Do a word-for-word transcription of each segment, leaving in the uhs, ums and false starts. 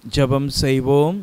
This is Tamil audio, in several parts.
ஜெபம் செய்வோம்.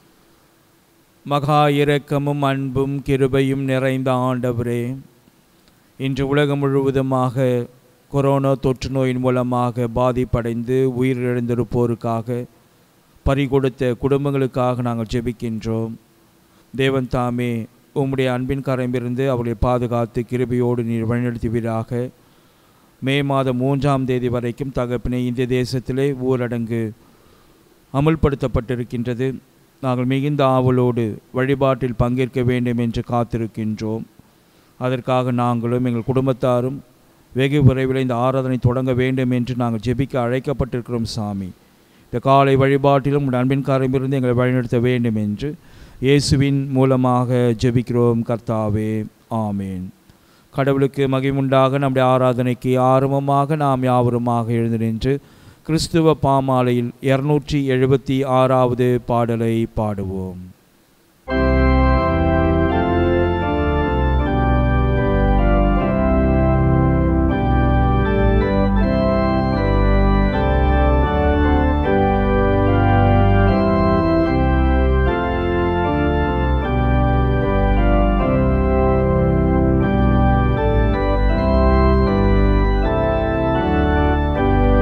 மகா இரக்கமும் அன்பும் கிருபையும் நிறைந்த ஆண்டவரே, இன்று உலகம் முழுவதுமாக கொரோனா தொற்று நோயின் மூலமாக பாதிப்படைந்து உயிரிழந்திருப்போருக்காக பறிகொடுத்த குடும்பங்களுக்காக நாங்கள் ஜெபிக்கின்றோம். தேவன் தாமே உம்முடைய அன்பின் கரமிருந்து அவர்களை பாதுகாத்து கிருபையோடு நீர் வழிநடத்துவீராக. மே மாதம் மூன்றாம் தேதி வரைக்கும் தகப்பினை இந்திய தேசத்திலே ஊரடங்கு அமுல்படுத்தப்பட்டிருக்கின்றது. நாங்கள் மிகுந்த ஆவலோடு வழிபாட்டில் பங்கேற்க வேண்டும் என்று காத்திருக்கின்றோம். அதற்காக நாங்களும் எங்கள் குடும்பத்தாரும் வெகு விரைவில் இந்த ஆராதனை தொடங்க வேண்டும் என்று நாங்கள் ஜெபிக்க அழைக்கப்பட்டிருக்கிறோம். சாமி, இந்த காலை வழிபாட்டிலும் உங்கள் அன்பின் காரமிருந்து எங்களை வழிநடத்த வேண்டும் என்று இயேசுவின் மூலமாக ஜெபிக்கிறோம் கர்த்தாவே, ஆமேன். கடவுளுக்கு மகிமுண்டாக. நம்முடைய ஆராதனைக்கு ஆரம்பமாக நாம் யாவருமாக எழுந்து நின்று கிறிஸ்துவ பாமாலையில் இருநூற்றி எழுபத்தி ஆறாவது பாடலை பாடுவோம்.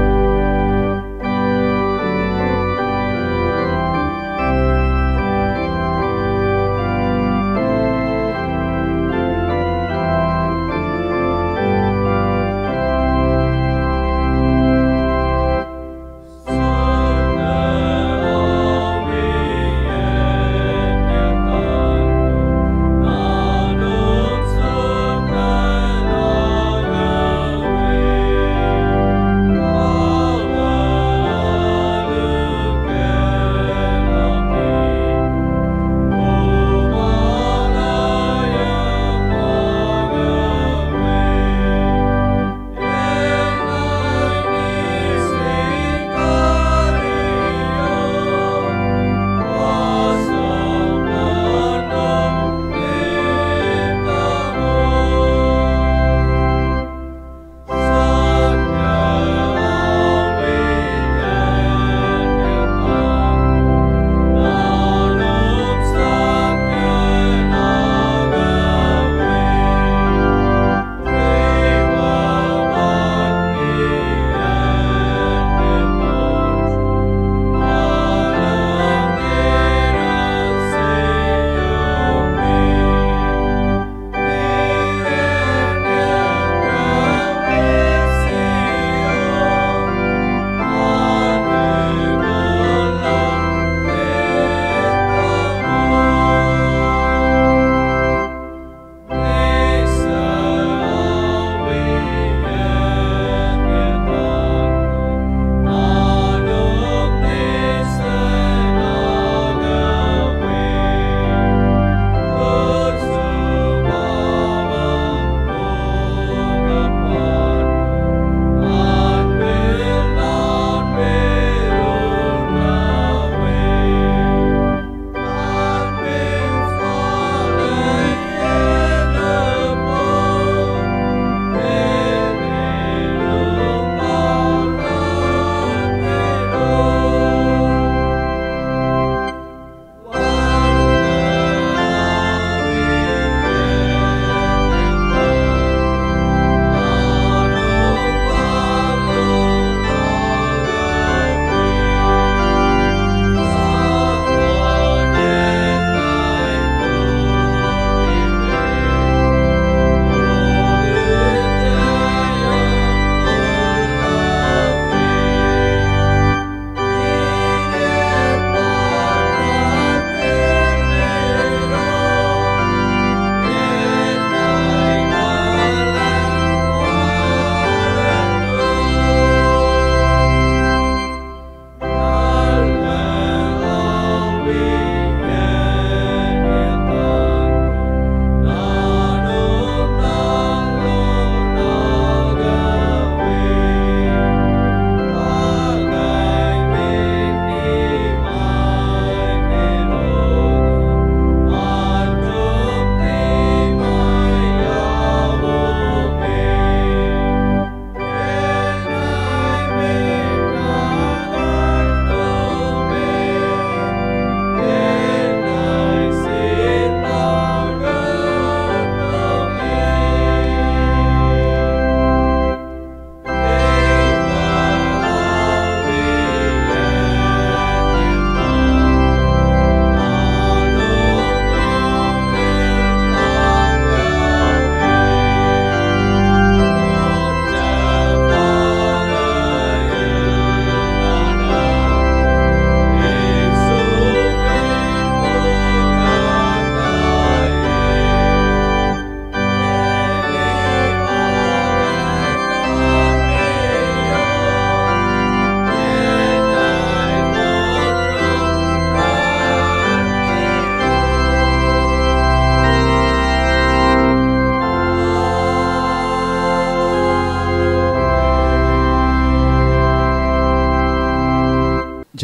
Thank you.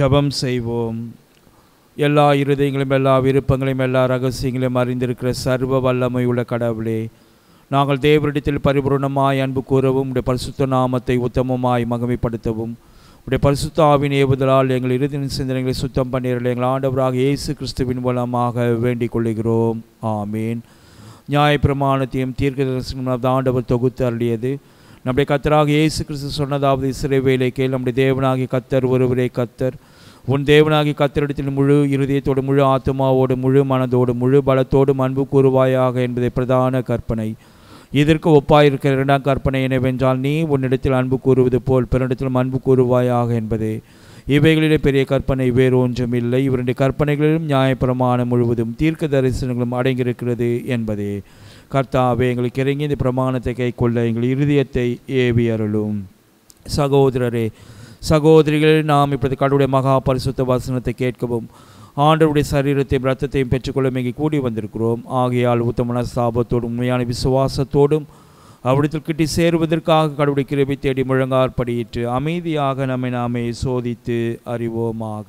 ஜெபம் செய்வோம். எல்லா இருதயங்களையும் எல்லா விருப்பங்களையும் எல்லா ரகசியங்களையும் அறிந்திருக்கிற சர்வ வல்லமை உள்ள கடவுளே, நாங்கள் தேவரிடத்தில் பரிபூர்ணமாய் அன்பு கூறவும் உடைய பரிசுத்த நாமத்தை உத்தமமாய் மகிமைப்படுத்தவும் உடைய பரிசுத்த ஆவியின் ஏவுதலால் எங்கள் இறுதியின் சிந்தனைகளை சுத்தம் பண்ணிடல எங்கள் ஆண்டவராக இயேசு கிறிஸ்துவின் மூலமாக வேண்டிக் கொள்கிறோம். ஆமீன். நியாயப்பிரமாணத்தையும் தீர்க்க தரிசனம் ஆண்டவர் தொகுத்து அருளியது. நம்முடைய கர்த்தராக இயேசு கிறிஸ்து சொன்னதாவது, இஸ்ரவேலே கேள், நம்முடைய தேவனாகிய கர்த்தர் ஒருவரே கர்த்தர். உன் தேவனாகிய கர்த்தரிடத்தில் முழு இருதயத்தோடு முழு ஆத்மாவோடு முழு மனதோடு முழு பலத்தோடும் அன்பு கூறுவாயாக என்பதை பிரதான கற்பனை. இதற்கு ஒப்பாயிருக்கிற இரண்டாம் கற்பனை என்னவென்றால், நீ உன்னிடத்தில் அன்பு கூறுவது போல் பிறனிடத்திலும் அன்பு கூறுவாயாக என்பதே. இவைகளிலே பெரிய கற்பனை வேறு ஒன்றும் இல்லை. இவருடைய கற்பனைகளிலும் நியாயப்பிரமாணம் முழுவதும் தீர்க்க தரிசனங்களும் அடங்கியிருக்கிறது என்பதே. கர்த்தாவே, எங்களுக்கு இறங்கி இந்த பிரமாணத்தை கை கொள்ள எங்கள் இருதயத்தை ஏவி அருளும். சகோதரரே சகோதரிகள், நாம் இப்போது கடவுளுடைய மகா பரிசுத்த வசனத்தை கேட்கவும் ஆண்டவருடைய சரீரத்தையும் இரத்தத்தையும் பெற்றுக்கொள்ளும் இங்கே கூடி வந்திருக்கிறோம். ஆகையால் உத்தமன சாபத்தோடும் உண்மையான விசுவாசத்தோடும் அவ்விடத்தில் கிட்டி சேருவதற்காக கடவுளுடைய கிருபை தேடி முழங்காற்படியிட்டு அமைதியாக நம்மை நாமே சோதித்து அறிவோமாக.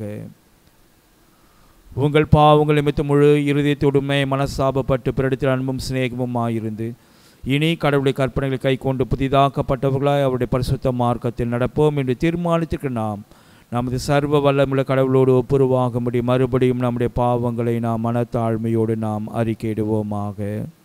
உங்கள் பாவங்கள் நிமித்தம் முழு இருதயத்தோடுமே மனசாபப்பட்டு பிறடத்தில் அன்பும் சிநேகமும் ஆயிருந்து இனி கடவுளுடைய கற்பனைகளை கை கொண்டு புதிதாக்கப்பட்டவர்களாய் அவருடைய பரிசுத்த மார்க்கத்தில் நடப்போம் என்று தீர்மானித்திருக்க நாம் நமது சர்வ வல்லமுள்ள கடவுளோடு ஒப்புருவாகும்படி மறுபடியும் நம்முடைய பாவங்களை நாம் மனத்தாழ்மையோடு நாம் அறிக்கையிடுவோமாக.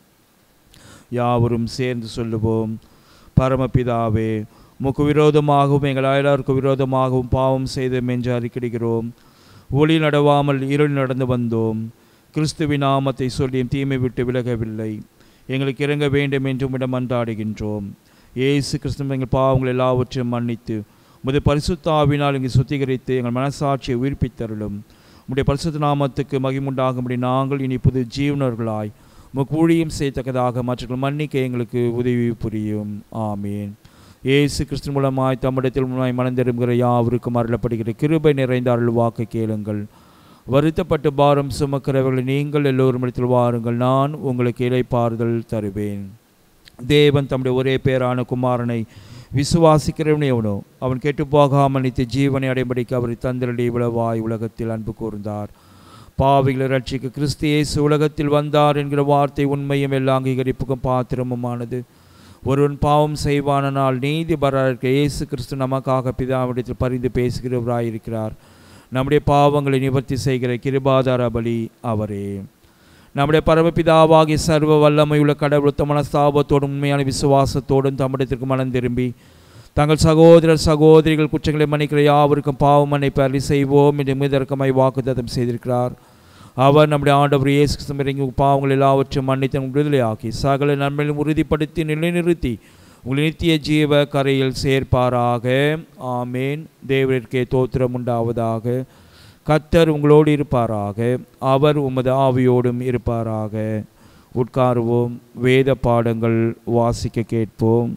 யாவரும் சேர்ந்து சொல்லுவோம். பரமபிதாவே, உமக்கு விரோதமாகவும் எங்கள் அயலாருக்கு விரோதமாகவும் பாவம் செய்தோம் என்று அறிக்கையிடுகிறோம். ஒளி நடவாமல் இருள் நடந்து வந்தோம். கிறிஸ்துவின் நாமத்தை சொல்லியும் தீமை விட்டு விலகவில்லை. எங்களுக்கு இறங்க வேண்டும் என்று உம்மிடம் மன்றாடுகின்றோம். இயேசு கிறிஸ்து எங்கள் பாவங்கள் எல்லாவற்றையும் மன்னித்து உமது பரிசுத்த ஆவினால் இங்கு சுத்திகரித்து எங்கள் மனசாட்சியை உயிர்ப்பித்தருளும். உம்முடைய பரிசுத்த நாமத்துக்கு மகிமுண்டாகும்படி நாங்கள் இனி புது ஜீவனர்களாய் உமக்கு ஊழியம் செய்யத்தக்கதாக மற்றவர்கள் மன்னிக்க எங்களுக்கு உதவி புரியும். ஆமீன். இயேசு கிறிஸ்து மூலமாய் தம்மிடத்தில் மூலமாய் மனந்திரும்புகிற யாவருக்கும் அருளப்படுகிற கிருபை நிறைந்த அருள் வாக்கு கேளுங்கள். வருத்தப்பட்டு பாரம் சுமக்கிறவர்களை நீங்கள் எல்லோரும் இடத்தில் வாருங்கள், நான் உங்களுக்கு இளைப்பாறுதல் தருவேன். தேவன் தம்முடைய ஒரே பேரான குமாரனை விசுவாசிக்கிறவன் எவனோ அவன் கெட்டு போகாமல் நித்திய ஜீவனை அடைபடிக்கு அவரை தந்திரடி உளவாய் உலகத்தில் அன்பு கூர்ந்தார். பாவிகளை ரட்சிக்க கிறிஸ்து இயேசு உலகத்தில் வந்தார் என்கிற வார்த்தை உண்மையும் எல்லா அங்கீகரிப்புக்கும் பாத்திரமுமானது. ஒருவன் பாவம் செய்வானால் நீதிபரர் இயேசு கிறிஸ்து நமக்காக பிதாவிடத்தில் பரிந்து பேசுகிறவராயிருக்கிறார். நம்முடைய பாவங்களை நிவர்த்தி செய்கிற கிருபாதார பலி அவரே. நம்முடைய பரமபிதாவாகிய சர்வ வல்லமையுள்ள கடவுள் தமன சாபத்தோடும் உண்மையான விசுவாசத்தோடும் தம்மிடத்திற்கு மனம் திரும்பி தங்கள் சகோதரர் சகோதரிகள் குற்றங்களை மன்னிக்கிற யாவருக்கும் பாவம் மன்னிப்பு அருளி செய்வோம் என்று மிதற்கமாய் வாக்குத்தத்தம் செய்திருக்கிறார். அவர் நம்முடைய ஆண்டவர் இயேசு கிறிஸ்து இறங்கி பாவங்கள் எல்லாவற்றையும் மன்னித்து விடுதலையாக்கி சகல நன்மையிலும் உறுதிப்படுத்தி நிலைநிறுத்தி உங்கள் நித்திய ஜீவ கரையில் சேர்ப்பாராக. ஆமேன். தேவரிற்கே தோத்திரம் உண்டாவதாக. கர்த்தர் உங்களோடு இருப்பாராக. அவர் உமது ஆவியோடும் இருப்பாராக. உட்காருவோம். வேத பாடங்கள் வாசிக்க கேட்போம்.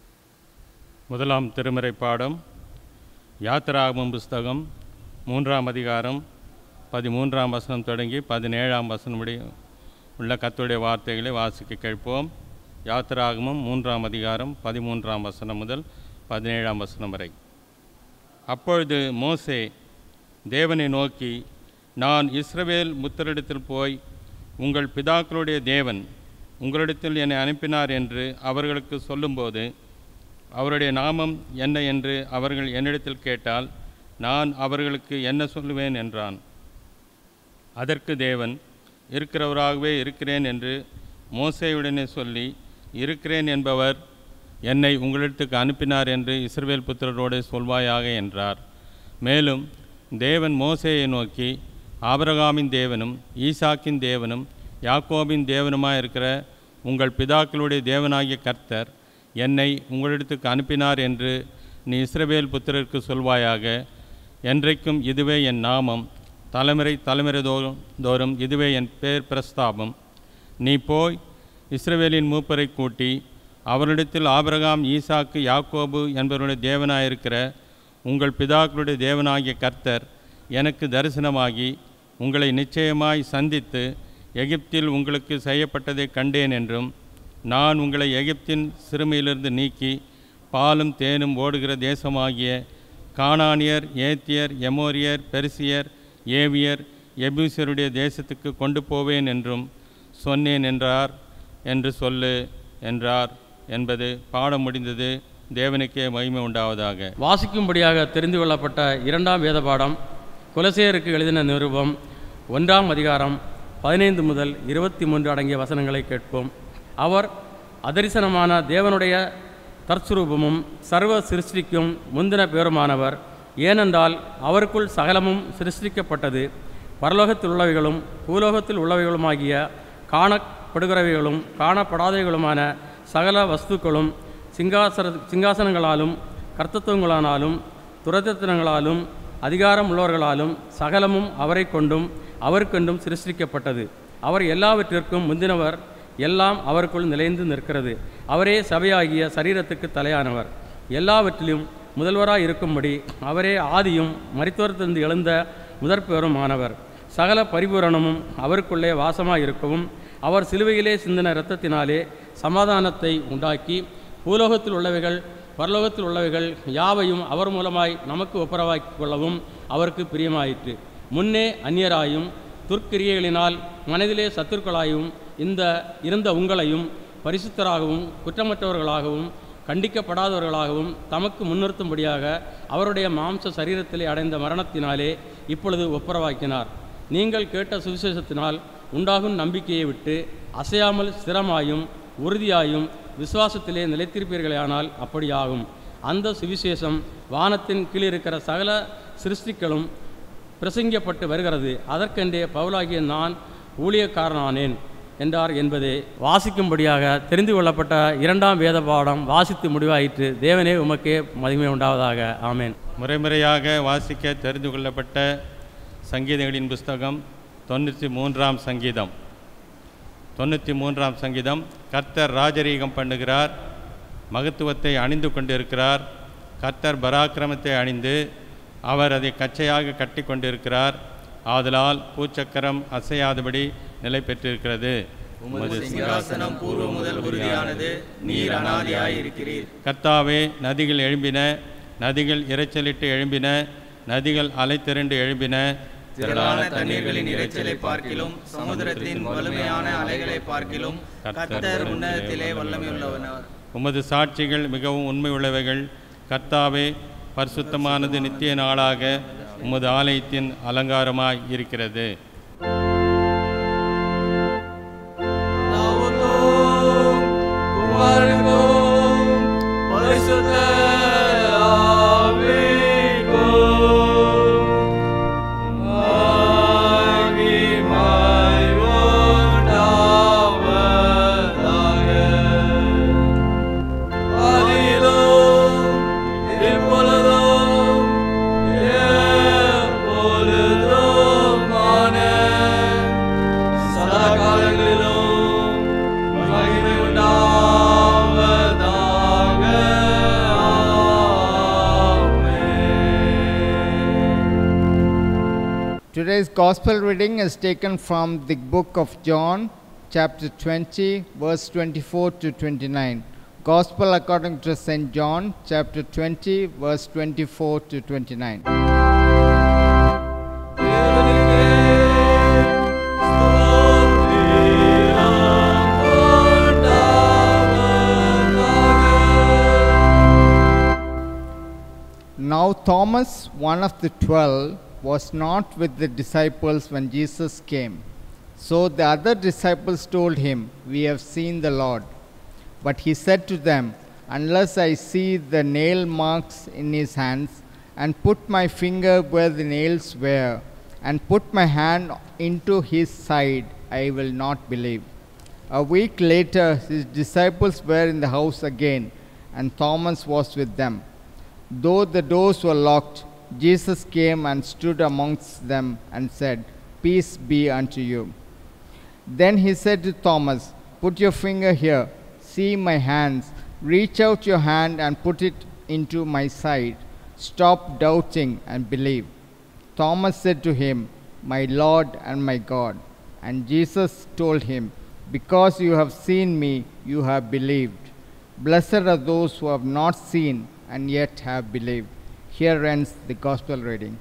முதலாம் திருமறை பாடம் யாத்திராகமம் புஸ்தகம் மூன்றாம் அதிகாரம் பதிமூன்றாம் வசனம் தொடங்கி பதினேழாம் வசனம் முடிய உள்ள கர்த்தருடைய வார்த்தைகளை வாசிக்க கேட்போம். யாத்திராகமம் மூன்றாம் அதிகாரம் பதிமூன்றாம் வசனம் முதல் பதினேழாம் வசனம் வரை. அப்பொழுது மோசே தேவனை நோக்கி, நான் இஸ்ரவேல் புத்திரரிடத்தில் போய் உங்கள் பிதாக்களுடைய தேவன் உங்களிடத்தில் என்னை அனுப்பினார் என்று அவர்களுக்கு சொல்லும்போது அவருடைய நாமம் என்ன என்று அவர்கள் என்னிடத்தில் கேட்டால் நான் அவர்களுக்கு என்ன சொல்லுவேன் என்றான். அதற்கு தேவன், இருக்கிறவராகவே இருக்கிறேன் என்று மோசேயுடனே சொல்லி, இருக்கிறேன் என்பவர் என்னை உங்களிடத்துக்கு அனுப்பினார் என்று இஸ்ரவேல் புத்திரரோடு சொல்வாயாக என்றார். மேலும் தேவன் மோசேயை நோக்கி, ஆபிரகாமின் தேவனும் ஈசாக்கின் தேவனும் யாக்கோபின் தேவனுமாய் இருக்கிற உங்கள் பிதாக்களுடைய தேவனாகிய கர்த்தர் என்னை உங்களிடத்துக்கு அனுப்பினார் என்று நீ இஸ்ரவேல் புத்திரருக்கு சொல்வாயாக. என்றைக்கும் இதுவே என் நாமம், தலைமுறை தலைமுறை தோறும் தோறும் இதுவே என் பேர் பிரஸ்தாபம். நீ போய் இஸ்ரவேலின் மூப்பரை கூட்டி அவரிடத்தில் ஆபிரகாம் ஈசாக்கு யாக்கோபு என்பவருடைய தேவனாயிருக்கிற உங்கள் பிதாக்களுடைய தேவனாகிய கர்த்தர் எனக்கு தரிசனமாகி உங்களை நிச்சயமாய் சந்தித்து எகிப்தில் உங்களுக்கு செய்யப்பட்டதை கண்டேன் என்றும், நான் உங்களை எகிப்தின் சிறுமையிலிருந்து நீக்கி பாலும் தேனும் ஓடுகிற தேசமாகிய கானானியர், ஏத்தியர், எமோரியர், பெருசியர், ஏவியர், எபூசியருடைய தேசத்துக்கு கொண்டு போவேன் என்றும் சொன்னேன் என்றார் என்று சொல்லு என்றார் என்பது பாடம் முடிந்தது. தேவனுக்கே மகிமை உண்டாவதாக. வாசிக்கும்படியாக தெரிந்து கொள்ளப்பட்ட இரண்டாம் வேத பாடம் கொலசேயருக்கு எழுதின நிருபம் ஒன்றாம் அதிகாரம் பதினைந்து முதல் இருபத்தி மூன்று அடங்கிய வசனங்களை கேட்போம். அவர் அதரிசனமான தேவனுடைய தற்சுரூபமும் சர்வ சிருஷ்டிக்கும் முந்தின பேருமானவர். ஏனென்றால் அவருக்குள் சகலமும் சிருஷ்டிக்கப்பட்டது, பரலோகத்தில் உள்ளவைகளும் பூலோகத்தில் உள்ளவைகளுமாகிய காணப்படுகிறவைகளும் காணப்படாதவைகளுமான சகல வஸ்துக்களும் சிங்காசன சிங்காசனங்களாலும் கர்த்தத்துவங்களாலும் துரத்திரங்களாலும் அதிகாரம் உள்ளவர்களாலும் சகலமும் அவரை கொண்டும் அவருக்கென்றும் சிருஷ்டிக்கப்பட்டது. அவர் எல்லாவற்றிற்கும் முந்தினவர், எல்லாம் அவருக்குள் நிலைந்து நிற்கிறது. அவரே சபையாகிய சரீரத்துக்கு தலையானவர். எல்லாவற்றிலும் முதல்வராய் இருக்கும்படி அவரே ஆதியும் மரித்தோரிலிருந்து எழுந்த முதற்பேருமானவர். சகல பரிபூரணமும் அவருக்குள்ளே வாசமாயிருக்கவும் அவர் சிலுவையிலே சிந்தின இரத்தத்தினாலே சமாதானத்தை உண்டாக்கி பூலோகத்தில் உள்ளவைகள் பரலோகத்தில் உள்ளவைகள் யாவையும் அவர் மூலமாய் நமக்கு ஒப்புரவாக்கிக் கொள்ளவும் அவருக்கு பிரியமாயிற்று. முன்னே அந்நியராயும் துர்க்கிரியைகளினால் மனதிலே சத்துருக்களாயும் இந்த இருந்த உங்களையும் பரிசுத்தராகவும் குற்றமற்றவர்களாகவும் கண்டிக்கப்படாதவர்களாகவும் தமக்கு முன்னிறுத்தும்படியாக அவருடைய மாம்ச சரீரத்திலே அடைந்த மரணத்தினாலே இப்பொழுது ஒப்புரவாக்கினார். நீங்கள் கேட்ட சுவிசேஷத்தினால் உண்டாகும் நம்பிக்கையை விட்டு அசையாமல் ஸ்திரமாயும் உறுதியாயும் விசுவாசத்திலே நிலைத்திருப்பீர்களானால் அப்படியாகும். அந்த சுவிசேஷம் வானத்தின் கீழ் இருக்கிற சகல சிருஷ்டிகளும் பிரசங்கிக்கப்பட்டு வருகிறது. அதற்கென்றே பவுலாகிய நான் ஊழியக்காரனானேன் என்றார் என்பதை வாசிக்கும்படியாக தெரிந்து கொள்ளப்பட்ட இரண்டாம் வேத பாடம் வாசித்து முடிவாயிற்று. தேவனே உமக்கே மகிமை உண்டாவதாக. ஆமேன். முறைமுறையாக வாசிக்க தெரிந்து கொள்ளப்பட்ட சங்கீதங்களின் புஸ்தகம் தொண்ணூற்றி மூன்றாம் சங்கீதம். தொண்ணூற்றி மூன்றாம் சங்கீதம். கர்த்தர் ராஜரீகம் பண்ணுகிறார், மகத்துவத்தை அணிந்து கொண்டிருக்கிறார். கர்த்தர் பராக்கிரமத்தை அணிந்து அவர் அதை கச்சையாக கட்டி கொண்டிருக்கிறார். ஆதலால் பூச்சக்கரம் அசையாதபடி நிலை பெற்றிருக்கிறது. உமது சிங்காசனம் பூர்வ முதல் உறுதியானது, நீர் அநாதியாயிருக்கிறீர். கர்த்தாவே, நதிகள் எழும்பின, நதிகள் இரைச்சலிட்டு எழும்பின, நதிகள் அலை திரண்டு எழும்பின. திரளான தண்ணீர்களின் இரைச்சலை பார்க்கிலும் சமுத்திரத்தின் வலிமையான அலைகளை பார்க்கிலும் கர்த்தர் உன்னதத்திலே வல்லமையுள்ளவர். உமது சாட்சிகள் மிகவும் உண்மை உள்ளவைகள். கர்த்தாவே, பரிசுத்தமானது நித்திய நாளாக உமது ஆலயத்தின் அலங்காரமாய் இருக்கிறது. Today's Gospel reading is taken from the book of John, chapter twenty, verse twenty-four to twenty-nine. Gospel according to Saint John, chapter twenty, verse twenty-four to twenty-nine. Now Thomas, one of the twelve, was not with the disciples when Jesus came. So the other disciples told him, "We have seen the Lord." But he said to them, "Unless I see the nail marks in his hands, and put my finger where the nails were, and put my hand into his side, I will not believe." A week later his disciples were in the house again, and Thomas was with them. Though the doors were locked, Jesus came and stood amongst them and said, "Peace be unto you." Then he said to Thomas, "Put your finger here, see my hands, reach out your hand and put it into my side. Stop doubting and believe." Thomas said to him, "My Lord and my God." And Jesus told him, "Because you have seen me, you have believed. Blessed are those who have not seen and yet have believed." Here ends the Gospel reading.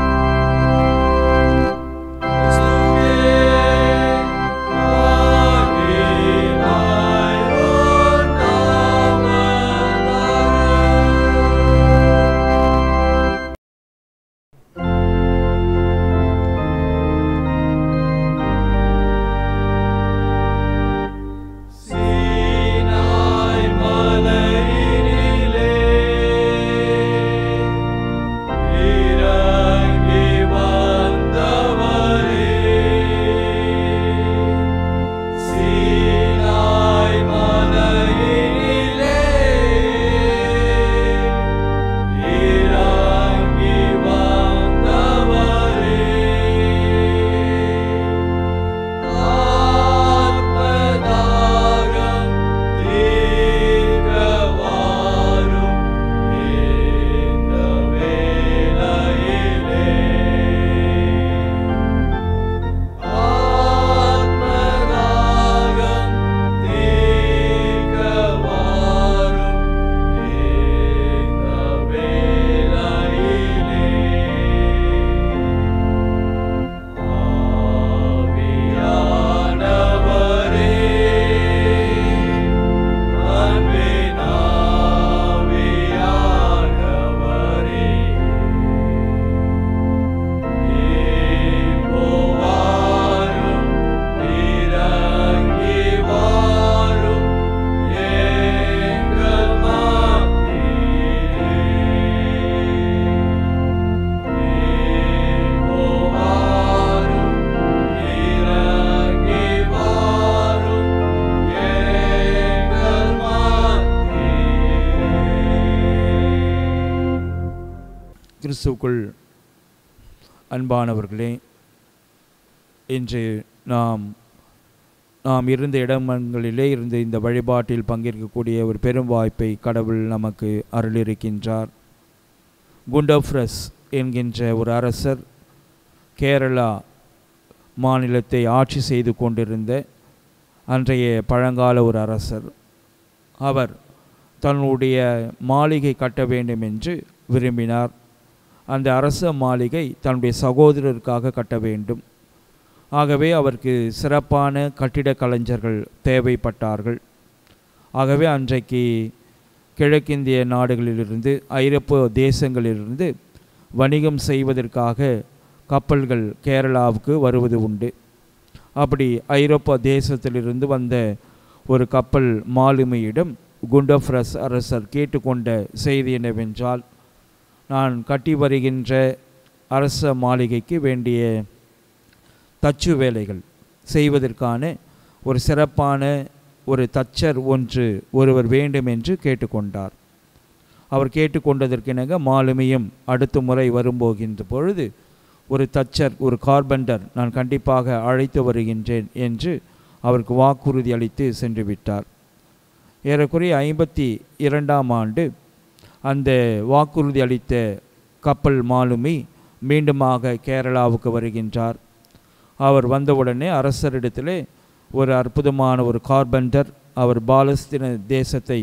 கிறிஸ்துவுக்குள் அன்பானவர்களே, இன்று நாம் நாம் இருந்த இடங்களிலே இருந்து இந்த வழிபாட்டில் பங்கேற்கக்கூடிய ஒரு பெரும் வாய்ப்பை கடவுள் நமக்கு அருளிருக்கின்றார். குண்டோஃப்ரஸ் என்கின்ற ஒரு அரசர் கேரளா மாநிலத்தை ஆட்சி செய்து கொண்டிருந்த அன்றைய பழங்கால ஒரு அரசர். அவர் தன்னுடைய மாளிகை கட்ட வேண்டும் என்று விரும்பினார். அந்த அரச மாளிகை தன்னுடைய சகோதரருக்காக கட்ட வேண்டும். ஆகவே அவருக்கு சிறப்பான கட்டிடக் கலைஞர்கள் தேவைப்பட்டார்கள். ஆகவே அன்றைக்கு கிழக்கிந்திய நாடுகளிலிருந்து ஐரோப்பிய தேசங்களிலிருந்து வணிகம் செய்வதற்காக கப்பல்கள் கேரளாவுக்கு வருவது உண்டு. அப்படி ஐரோப்பிய தேசத்திலிருந்து வந்த ஒரு கப்பல் மாலுமியிடம் குண்டோஃப்ரஸ் அரசர் கேட்டுக்கொண்ட செய்தி என்னவென்றால், நான் கட்டி வருகின்ற அரச மாளிகைக்கு வேண்டிய தச்சு வேலைகள் செய்வதற்கான ஒரு சிறப்பான ஒரு தச்சர் ஒன்று ஒருவர் வேண்டும் என்று கேட்டுக்கொண்டார். அவர் கேட்டுக்கொண்டதற்கிணங்க மாலுமியும் அடுத்த முறை வரும்போகின்ற பொழுது ஒரு தச்சர், ஒரு கார்பெண்டர் நான் கண்டிப்பாக அழைத்து வருகின்றேன் என்று அவருக்கு வாக்குறுதி அளித்து சென்று விட்டார். ஏறக்குறைய ஐம்பத்தி இரண்டாம் ஆண்டு அந்த வாக்குறுதி அளித்த கப்பல் மாலுமி மீண்டுமாக கேரளாவுக்கு வருகின்றார். அவர் வந்தவுடனே அரசரிடத்திலே ஒரு அற்புதமான ஒரு கார்பெண்டர், அவர் பாலஸ்தீன தேசத்தை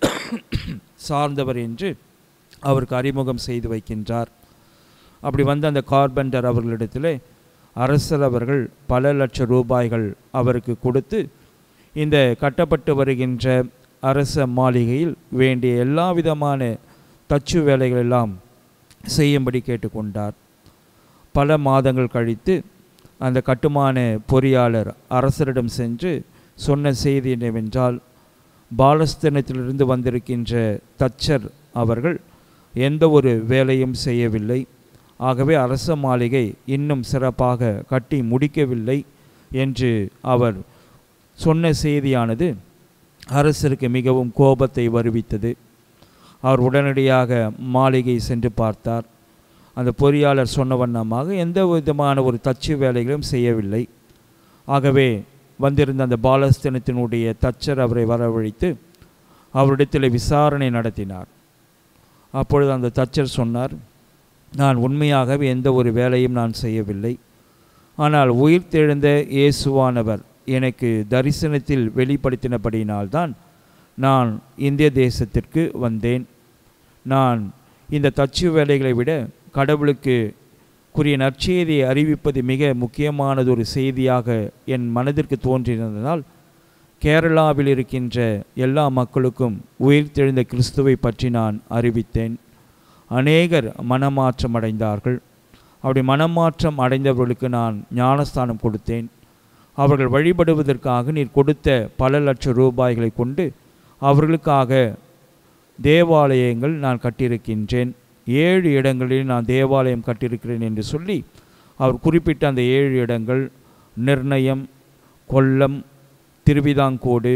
சார்ந்தவர் என்று அவருக்கு அறிமுகம் செய்து வைக்கின்றார். அப்படி வந்த அந்த கார்பெண்டர் அவர்களிடத்திலே அரசர் அவர்கள் பல லட்சம் ரூபாய்கள் அவருக்கு கொடுத்து இந்த கட்டப்பட்டு வருகின்ற அரச மாளிகையில் வேண்டிய எல்லா விதமான தச்சு வேலைகள் எல்லாம் செய்யும்படி கேட்டுக்கொண்டார். பல மாதங்கள் கழித்து அந்த கட்டுமான பொறியாளர் அரசரிடம் சென்று சொன்ன செய்தி என்னவென்றால், பாலஸ்தீனத்திலிருந்து வந்திருக்கின்ற தச்சர் அவர்கள் எந்த ஒரு வேலையும் செய்யவில்லை. ஆகவே அரச மாளிகை இன்னும் சிறப்பாக கட்டி முடிக்கவில்லை என்று அவர் சொன்ன செய்தியானது அரசருக்கு மிகவும் கோபத்தை வருவித்தது. அவர் உடனடியாக மாளிகை சென்று பார்த்தார். அந்த பொறியாளர் சொன்ன வண்ணமாக எந்த விதமான ஒரு தச்சு வேலைகளும் செய்யவில்லை. ஆகவே வந்திருந்த அந்த பாலஸ்தீனத்தினுடைய தச்சர் அவரை வரவழைத்து அவரிடத்தில் விசாரணை நடத்தினார். அப்பொழுது அந்த தச்சர் சொன்னார், நான் உண்மையாகவே எந்த ஒரு வேலையும் நான் செய்யவில்லை. ஆனால் உயிர் தெழுந்த இயேசுவானவர் எனக்கு தரிசனத்தில் வெளிப்படுத்தினபடியினால்தான் நான் இந்திய தேசத்திற்கு வந்தேன். நான் இந்த தச்சு வேலைகளை விட கடவுளுக்கு குறிய நற்செய்தியை அறிவிப்பது மிக முக்கியமானது ஒரு செய்தியாக என் மனதிற்கு தோன்றியிருந்ததால் கேரளாவில் இருக்கின்ற எல்லா மக்களுக்கும் உயிர்த்தெழுந்த கிறிஸ்துவை பற்றி நான் அறிவித்தேன். அநேகர் மனமாற்றம் அடைந்தார்கள். அப்படி மனமாற்றம் அடைந்தவர்களுக்கு நான் ஞானஸ்தானம் கொடுத்தேன். அவர்கள் வழிபடுவதற்காக நீர் கொடுத்த பல லட்சம் ரூபாய்களை கொண்டு அவர்களுக்காக தேவாலயங்கள் நான் கட்டியிருக்கின்றேன். ஏழு இடங்களில் நான் தேவாலயம் கட்டியிருக்கிறேன் என்று சொல்லி அவர் குறிப்பிட்ட அந்த ஏழு இடங்கள் நிர்ணயம், கொல்லம், திருவிதாங்கோடு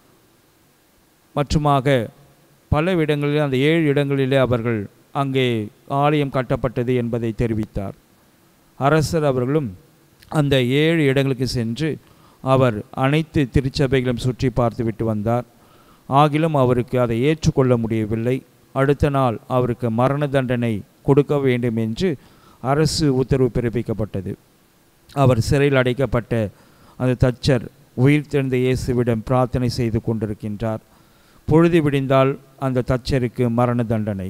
மற்றுமாக பல இடங்களில் அந்த ஏழு இடங்களிலே அவர்கள் அங்கே ஆலயம் கட்டப்பட்டது என்பதை தெரிவித்தார். அரசர் அவர்களும் அந்த ஏழு இடங்களுக்கு சென்று அவர் அனைத்து திருச்சபைகளும் சுற்றி பார்த்துவிட்டு வந்தார். ஆகிலும் அவருக்கு அதை ஏற்றுக்கொள்ள முடியவில்லை. அடுத்த நாள் அவருக்கு மரண தண்டனை கொடுக்க வேண்டும் என்று அரசு உத்தரவு பிறப்பிக்கப்பட்டது. அவர் சிறையில் அடைக்கப்பட்ட அந்த தச்சர் உயிர்த்தெழுந்த இயேசுவிடம் பிரார்த்தனை செய்து கொண்டிருக்கின்றார். பொழுது விடிந்தால் அந்த தச்சருக்கு மரண தண்டனை.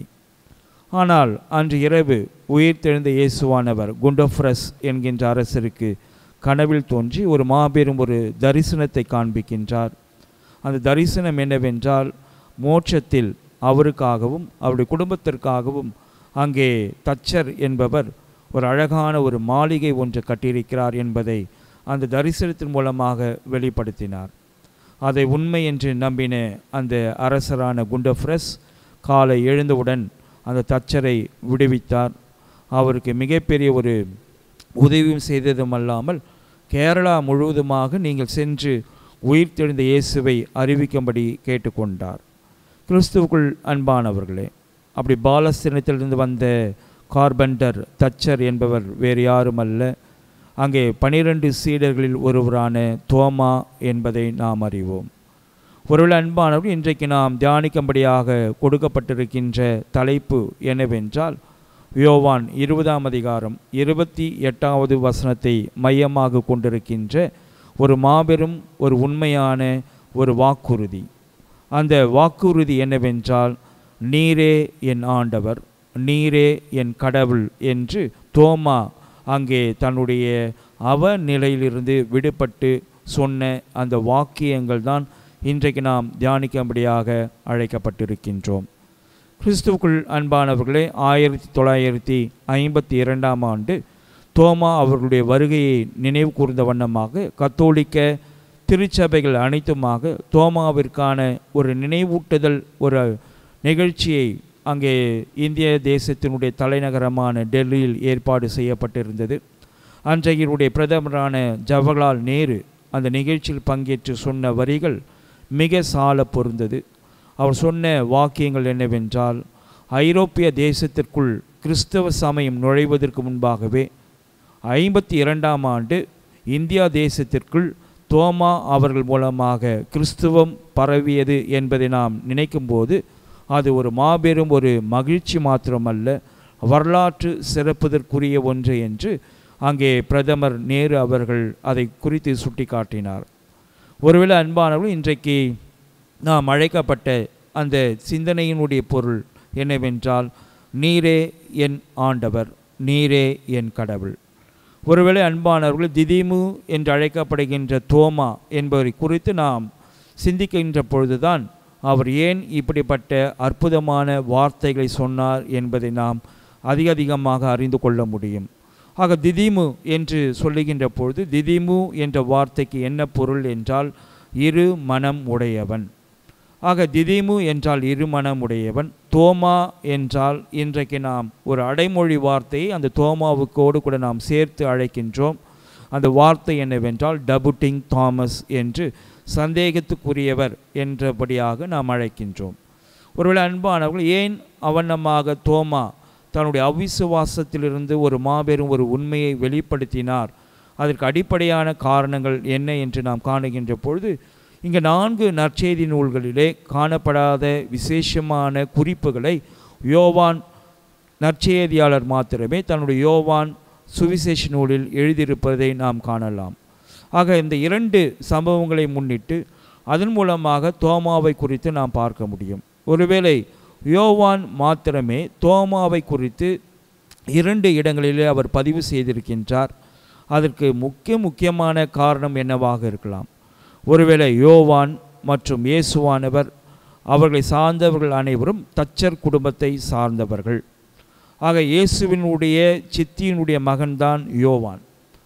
ஆனால் அன்று இரவு உயிர்த்தெழுந்த இயேசுவானவர் குண்டோஃப்ரஸ் என்கின்ற அரசருக்கு கனவில் தோன்றி ஒரு மாபெரும் ஒரு தரிசனத்தை காண்பிக்கின்றார். அந்த தரிசனம் என்னவென்றால், மோட்சத்தில் அவருக்காகவும் அவருடைய குடும்பத்திற்காகவும் அங்கே தச்சர் என்பவர் ஒரு அழகான ஒரு மாளிகை ஒன்று கட்டியிருக்கிறார் என்பதை அந்த தரிசனத்தின் மூலமாக வெளிப்படுத்தினார். அதை உண்மை என்று நம்பின அந்த அரசரான குண்டோஃப்ரஸ் காலை எழுந்தவுடன் அந்த தச்சரை விடுவித்தார். அவருக்கு மிகப்பெரிய ஒரு உதவியும் செய்ததுமல்லாமல் கேரளா முழுவதுமாக நீங்கள் சென்று உயிர்த்தெழுந்த இயேசுவை அறிவிக்கும்படி கேட்டுக்கொண்டார். கிறிஸ்துவுக்குள் அன்பானவர்களே, அப்படி பாலஸ்தீனத்திலிருந்து வந்த கார்பெண்டர் தச்சர் என்பவர் வேறு யாரும் அல்ல, அங்கே பனிரெண்டு சீடர்களில் ஒருவரான தோமா என்பதை நாம் அறிவோம். ஒருவேளை அன்பானவர்கள், இன்றைக்கு நாம் தியானிக்கும்படியாக கொடுக்கப்பட்டிருக்கின்ற தலைப்பு என்னவென்றால், யோவான் இருபதாம் அதிகாரம் இருபத்தி எட்டாவது வசனத்தை மையமாக கொண்டிருக்கின்ற ஒரு மாபெரும் ஒரு உண்மையான ஒரு வாக்குறுதி. அந்த வாக்குறுதி என்னவென்றால், நீரே என் ஆண்டவர், நீரே என் கடவுள் என்று தோமா அங்கே தன்னுடைய அவ நிலையிலிருந்து விடுபட்டு சொன்ன அந்த வாக்கியங்கள் தான் இன்றைக்கு நாம் தியானிக்கும்படியாக அழைக்கப்பட்டிருக்கின்றோம். கிறிஸ்துவுக்குள் அன்பானவர்களே, ஆயிரத்தி தொள்ளாயிரத்தி ஐம்பத்தி இரண்டாம் ஆண்டு தோமா அவர்களுடைய வருகையை நினைவு கூர்ந்த வண்ணமாக கத்தோலிக்க திருச்சபைகள் அனைத்துமாக தோமாவிற்கான ஒரு நினைவூட்டுதல் ஒரு நிகழ்ச்சியை அங்கே இந்திய தேசத்தினுடைய தலைநகரமான டெல்லியில் ஏற்பாடு செய்யப்பட்டிருந்தது. அன்றையினுடைய பிரதமரான ஜவஹர்லால் நேரு அந்த நிகழ்ச்சியில் பங்கேற்று சொன்ன வரிகள் மிக சால பொருந்தது. அவர் சொன்ன வாக்கியங்கள் என்னவென்றால், ஐரோப்பிய தேசத்திற்குள் கிறிஸ்தவ சமயம் நுழைவதற்கு முன்பாகவே ஐம்பத்தி இரண்டாம் ஆண்டு இந்தியா தேசத்திற்குள் தோமா அவர்கள் மூலமாக கிறிஸ்துவம் பரவியது என்பதை நாம் நினைக்கும்போது அது ஒரு மாபெரும் ஒரு மகிழ்ச்சி மாத்திரமல்ல, வரலாற்று சிறப்புதற்குரிய ஒன்று என்று அங்கே பிரதமர் நேரு அவர்கள் அதை குறித்து சுட்டி காட்டினார். ஒருவேளை அன்பானவர்கள், இன்றைக்கு நாம் அழைக்கப்பட்ட அந்த சிந்தனையினுடைய பொருள் என்னவென்றால், நீரே என் ஆண்டவர், நீரே என் கடவுள். ஒருவேளை அன்பானவர்கள், திதிமு என்று அழைக்கப்படுகின்ற தோமா என்பவரை குறித்து நாம் சிந்திக்கின்ற பொழுதுதான் அவர் ஏன் இப்படிப்பட்ட அற்புதமான வார்த்தைகளை சொன்னார் என்பதை நாம் அதிக அதிகமாக அறிந்து கொள்ள முடியும். ஆக திதிமு என்று சொல்லுகின்ற பொழுது, திதிமு என்ற வார்த்தைக்கு என்ன பொருள் என்றால், இரு மனம் உடையவன். ஆக திதிமு என்றால் இரு மனம் உடையவன். தோமா என்றால் இன்றைக்கு நாம் ஒரு அடைமொழி வார்த்தையை அந்த தோமாவுக்கோடு கூட நாம் சேர்த்து அழைக்கின்றோம். அந்த வார்த்தை என்னவென்றால் டபுட்டிங் தாமஸ் என்று, சந்தேகத்துக்குரியவர் என்றபடியாக நாம் அழைக்கின்றோம். ஒருவேளை அன்பானவர்கள், ஏன் அவனமாக தோமா தன்னுடைய அவிசுவாசத்திலிருந்து ஒரு மாபெரும் ஒரு உண்மையை வெளிப்படுத்தினார்? அதற்கு அடிப்படையான காரணங்கள் என்ன என்று நாம் காணுகின்ற பொழுது, இங்கே நான்கு நற்செய்தி நூல்களிலே காணப்படாத விசேஷமான குறிப்புகளை யோவான் நற்செய்தியாளர் மாத்திரமே தன்னுடைய யோவான் சுவிசேஷ நூலில் எழுதியிருப்பதை நாம் காணலாம். ஆக இந்த இரண்டு சம்பவங்களை முன்னிட்டு அதன் மூலமாக தோமாவை குறித்து நாம் பார்க்க முடியும். ஒருவேளை யோவான் மாத்திரமே தோமாவை குறித்து இரண்டு இடங்களிலே அவர் பதிவு செய்திருக்கின்றார். அதற்கு முக்கிய முக்கியமான காரணம் என்னவாக இருக்கலாம்? ஒருவேளை யோவான் மற்றும் இயேசுவானவர் அவர்களை சார்ந்தவர்கள் அனைவரும் தச்சர் குடும்பத்தை சார்ந்தவர்கள். ஆக இயேசுவினுடைய சித்தியினுடைய மகன்தான் யோவான்.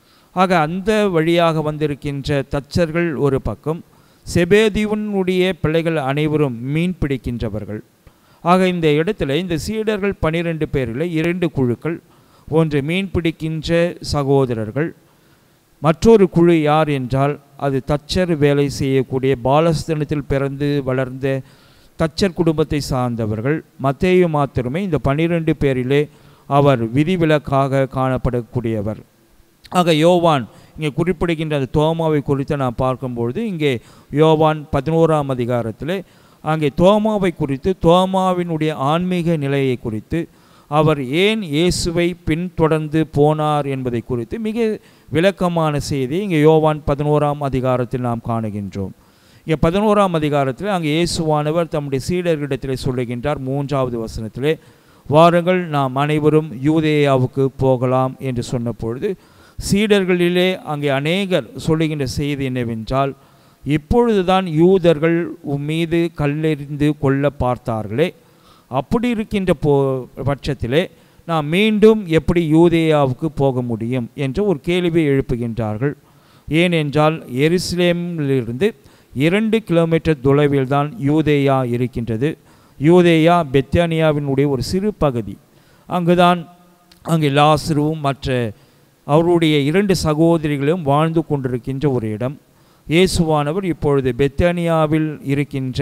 ஆக அந்த வழியாக வந்திருக்கின்ற தச்சர்கள் ஒரு பக்கம், செபேதியுனுடைய பிள்ளைகள் அனைவரும் மீன் பிடிக்கின்றவர்கள். ஆக இந்த இடத்துல இந்த சீடர்கள் பனிரெண்டு பேரில் இரண்டு குழுக்கள், ஒன்று மீன் பிடிக்கின்ற சகோதரர்கள், மற்றொரு குழு யார் என்றால் அது தச்சர் வேலை செய்யக்கூடிய பாலஸ்தீனத்தில் பிறந்து வளர்ந்த தச்சர் குடும்பத்தை சார்ந்தவர்கள். மத்தேயு மாத்திரமே இந்த பனிரெண்டு பேரிலே அவர் விதிவிலக்காக காணப்படக்கூடியவர். ஆக யோவான் இங்கே குறிப்பிடுகின்ற அந்த தோமாவை குறித்து நாம் பார்க்கும்பொழுது, இங்கே யோவான் பதினோராம் அதிகாரத்தில் அங்கே தோமாவை குறித்து, தோமாவினுடைய ஆன்மீக நிலையை குறித்து, அவர் ஏன் இயேசுவை பின்தொடர்ந்து போனார் என்பதை குறித்து மிக விளக்கமான செய்தி இங்கே யோவான் பதினோராம் அதிகாரத்தில் நாம் காணுகின்றோம். இங்கே பதினோராம் அதிகாரத்தில் அங்கே இயேசுவானவர் தம்முடைய சீடர்களிடத்தில் சொல்லுகின்றார். மூன்றாவது வசனத்திலே, வாருங்கள் நாம் அனைவரும் யூதேயாவுக்கு போகலாம் என்று சொன்ன பொழுது, சீடர்களிலே அங்கே அநேகர் சொல்லுகின்ற செய்தி என்னவென்றால், இப்பொழுதுதான் யூதர்கள் மீது கல்லெறிந்து கொள்ள பார்த்தார்களே, அப்படி இருக்கின்ற போ பட்சத்திலே நாம் மீண்டும் எப்படி யூதேயாவுக்கு போக முடியும் என்ற ஒரு கேள்வியை எழுப்புகின்றார்கள். ஏனென்றால் எருசலேமிலிருந்து இரண்டு கிலோமீட்டர் தொலைவில் தான் யூதேயா இருக்கின்றது. யூதேயா பெத்தானியாவினுடைய ஒரு சிறு பகுதி. அங்குதான் அங்கே லாசருவும் மற்ற அவருடைய இரண்டு சகோதரிகளும் வாழ்ந்து கொண்டிருக்கின்ற ஒரு இடம். இயேசுவானவர் இப்பொழுது பெத்தானியாவில் இருக்கின்ற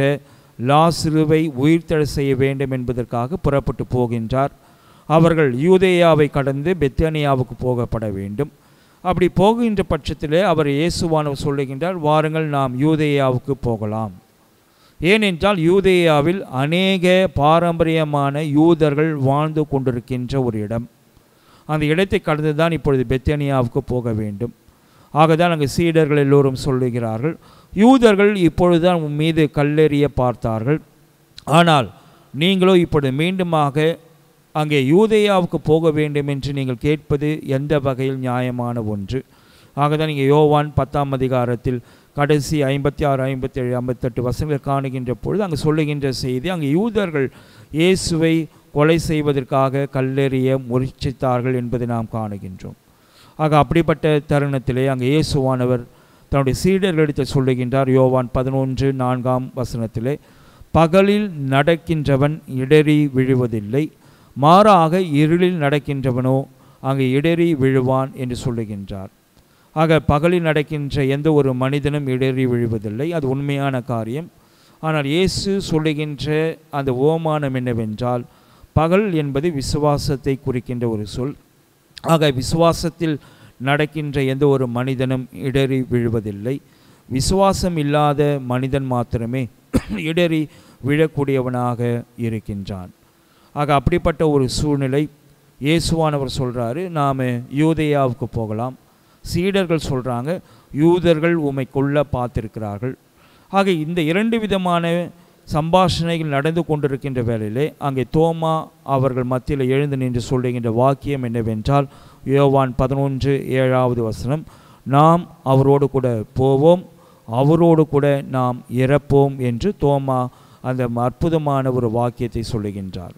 லாசருவை உயிர்த்தெழ செய்ய வேண்டும் என்பதற்காக புறப்பட்டு போகின்றார். அவர்கள் யூதேயாவை கடந்து பெத்தானியாவுக்கு போகப்பட வேண்டும். அப்படி போகின்ற பட்சத்திலே அவர் இயேசுவானவர் சொல்லுகின்றார், வாருங்கள் நாம் யூதேயாவுக்கு போகலாம். ஏனென்றால் யூதேயாவில் அநேக பாரம்பரியமான யூதர்கள் வாழ்ந்து கொண்டிருக்கின்ற ஒரு இடம். அந்த இடத்தை கடந்து தான் இப்பொழுது பெத்தானியாவுக்கு போக வேண்டும். ஆகதான் அங்கே சீடர்கள் எல்லோரும் சொல்லுகிறார்கள், யூதர்கள் இப்பொழுதுதான் உன் மீது கல்லெறிய பார்த்தார்கள், ஆனால் நீங்களோ இப்பொழுது மீண்டுமாக அங்கே யூதேயாவுக்கு போக வேண்டும் என்று நீங்கள் கேட்பது எந்த வகையில் நியாயமான ஒன்று? ஆகதான் இங்கே யோவான் பத்தாம் அதிகாரத்தில் கடைசி ஐம்பத்தி ஆறு ஐம்பத்தி ஏழு ஐம்பத்தெட்டு வசனங்கள் காணுகின்ற பொழுது அங்கே சொல்லுகின்ற செய்தி, அங்கே யூதர்கள் இயேசுவை கொலை செய்வதற்காக கல்லெறிய முயற்சித்தார்கள் என்பதை நாம் காணுகின்றோம். ஆக அப்படிப்பட்ட தருணத்திலே அங்கே இயேசுவானவர் தன்னுடைய சீடர்களிடத்தில் சொல்லுகின்றார். யோவான் பதினொன்று நான்காம் வசனத்திலே, பகலில் நடக்கின்றவன் இடறி விழுவதில்லை, மாறாக இருளில் நடக்கின்றவனோ அங்கே இடறி விழுவான் என்று சொல்லுகின்றார். ஆக பகலில் நடக்கின்ற எந்த ஒரு மனிதனும் இடறி விழுவதில்லை, அது உண்மையான காரியம். ஆனால் இயேசு சொல்லுகின்ற அந்த ஓமானம் என்னவென்றால், பகல் என்பது விசுவாசத்தை குறிக்கின்ற ஒரு சொல். ஆக விசுவாசத்தில் நடக்கின்ற எந்த ஒரு மனிதனும் இடறி விழுவதில்லை. விசுவாசம் இல்லாத மனிதன் மாத்திரமே இடறி விழக்கூடியவனாக இருக்கின்றான். ஆக அப்படிப்பட்ட ஒரு சூழ்நிலை இயேசுவானவர் சொல்கிறாரு, நாம் யூதேயாவுக்கு போகலாம். சீடர்கள் சொல்கிறாங்க, யூதர்கள் உம்மை கொல்ல பார்த்திருக்கிறார்கள். ஆக இந்த இரண்டு விதமான சம்பாஷணைகள் நடந்து கொண்டிருக்கின்ற வேளையிலே அங்கே தோமா அவர்கள் மத்தியில் எழுந்து நின்று சொல்லுகின்ற வாக்கியம் என்னவென்றால், யோவான் பதினொன்று ஏழாவது வசனம், நாம் அவரோடு கூட போவோம், அவரோடு கூட நாம் இறப்போம் என்று தோமா அந்த அற்புதமான ஒரு வாக்கியத்தை சொல்லுகின்றார்.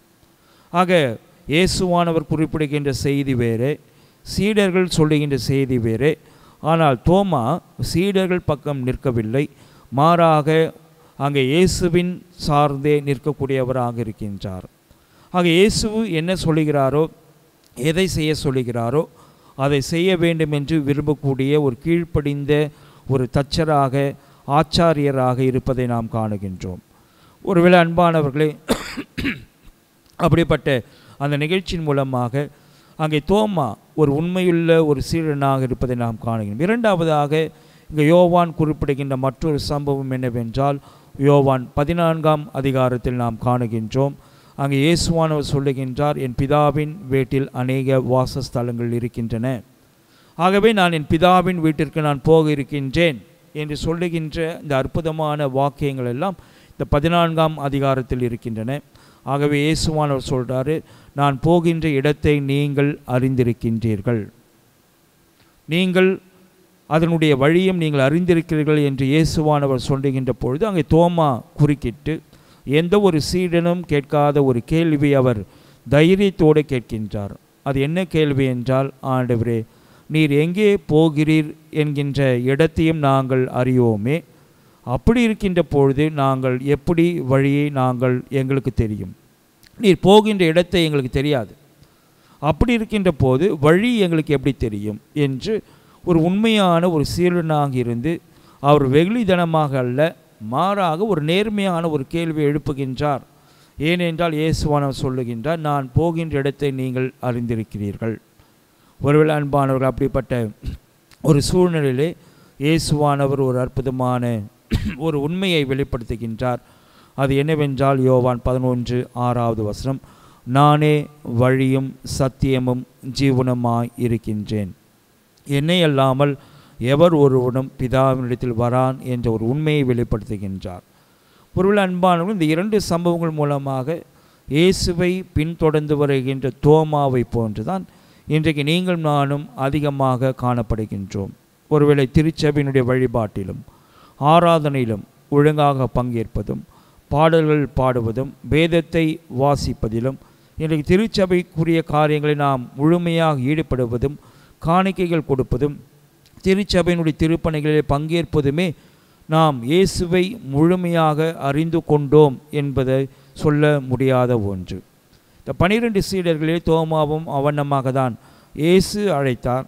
ஆக இயேசுவானவர் குறிப்பிடுகின்ற செய்தி வேறு, சீடர்கள் சொல்லுகின்ற செய்தி வேறு. ஆனால் தோமா சீடர்கள் பக்கம் நிற்கவில்லை, மாறாக அங்கே இயேசுவின் சார்ந்தே நிற்கக்கூடியவராக இருக்கின்றார். ஆக இயேசு என்ன சொல்லுகிறாரோ, எதை செய்ய சொல்லுகிறாரோ அதை செய்ய வேண்டும் என்று விரும்பக்கூடிய ஒரு கீழ்ப்படிந்த ஒரு தச்சராக, ஆச்சாரியராக இருப்பதை நாம் காணுகின்றோம். ஒருவேளை அன்பானவர்களே, அப்படிப்பட்ட அந்த நிகழ்ச்சியின் மூலமாக அங்கே தோமா ஒரு உண்மையுள்ள ஒரு சீடனாக இருப்பதை நாம் காணுகிறோம். இரண்டாவதாக இங்கே யோவான் குறிப்பிடுகின்ற மற்றொரு சம்பவம் என்னவென்றால், யோவான் பதினான்காம் அதிகாரத்தில் நாம் காணுகின்றோம். அங்கே இயேசுவானவர் சொல்லுகின்றார், என் பிதாவின் வீட்டில் அநேக வாசஸ்தலங்கள் இருக்கின்றன, ஆகவே நான் என் பிதாவின் வீட்டிற்கு நான் போக இருக்கின்றேன் என்று சொல்லுகின்ற இந்த அற்புதமான வாக்கியங்கள் எல்லாம் இந்த பதினான்காம் அதிகாரத்தில் இருக்கின்றன. ஆகவே இயேசுவானவர் சொல்கிறாரு, நான் போகின்ற இடத்தை நீங்கள் அறிந்திருக்கின்றீர்கள், நீங்கள் அதனுடைய வழியும் நீங்கள் அறிந்திருக்கிறீர்கள் என்று இயேசுவானவர் சொல்லுகின்ற பொழுது அங்கே தோமா குறுக்கிட்டு எந்த ஒரு சீடனும் கேட்காத ஒரு கேள்வி அவர் தைரியத்தோடு கேட்கின்றார். அது என்ன கேள்வி என்றால், ஆண்டவரே, நீர் எங்கே போகிறீர் என்கின்ற இடத்தையும் நாங்கள் அறியோமே, அப்படி இருக்கின்ற பொழுது நாங்கள் எப்படி வழியை நாங்கள் எங்களுக்கு தெரியும்? நீர் போகின்ற இடத்தை எங்களுக்கு தெரியாது, அப்படி இருக்கின்ற போது வழி எங்களுக்கு எப்படி தெரியும் என்று ஒரு உண்மையான ஒரு சீடனாக இருந்து அவர் வெகுளிதனமாக அல்ல, மாறாக ஒரு நேர்மையான ஒரு கேள்வி எழுப்புகின்றார். ஏனென்றால் இயேசுவானவர் சொல்லுகின்றார், நான் போகின்ற இடத்தை நீங்கள் அறிந்திருக்கிறீர்கள். ஒருவேளை அன்பானவர்கள், அப்படிப்பட்ட ஒரு சூழ்நிலையிலே இயேசுவானவர் ஒரு அற்புதமான ஒரு உண்மையை வெளிப்படுத்துகின்றார். அது என்னவென்றால் யோவான் பதினொன்று ஆறாவது வசனம், நானே வழியும் சத்தியமும் ஜீவனுமாய் இருக்கின்றேன், என்னை அல்லாமல் எவர் ஒருவனும் பிதாவினிடத்தில் வரான் என்ற ஒரு உண்மையை வெளிப்படுத்துகின்றார். ஒருவேளை அன்பானவர்கள், இந்த இரண்டு சம்பவங்கள் மூலமாக இயேசுவை பின்தொடர்ந்து வருகின்ற தோமாவை போன்றுதான் இன்றைக்கு நீங்கள் நானும் அதிகமாக காணப்படுகின்றோம். ஒருவேளை திருச்சபையினுடைய வழிபாட்டிலும் ஆராதனையிலும் ஒழுங்காக பங்கேற்பதும் பாடல்கள் பாடுவதும் வேதத்தை வாசிப்பதிலும் இன்றைக்கு திருச்சபைக்குரிய காரியங்களை நாம் முழுமையாக ஈடுபடுவதும் காணிக்கைகள் கொடுப்பதும் திருச்சபையினுடைய திருப்பணிகளிலே பங்கேற்பதுமே நாம் இயேசுவை முழுமையாக அறிந்து கொண்டோம் என்பதை சொல்ல முடியாத ஒன்று. இந்த பனிரெண்டு சீடர்களே தோமாவும் அவனமாக தான் இயேசு அழைத்தார்.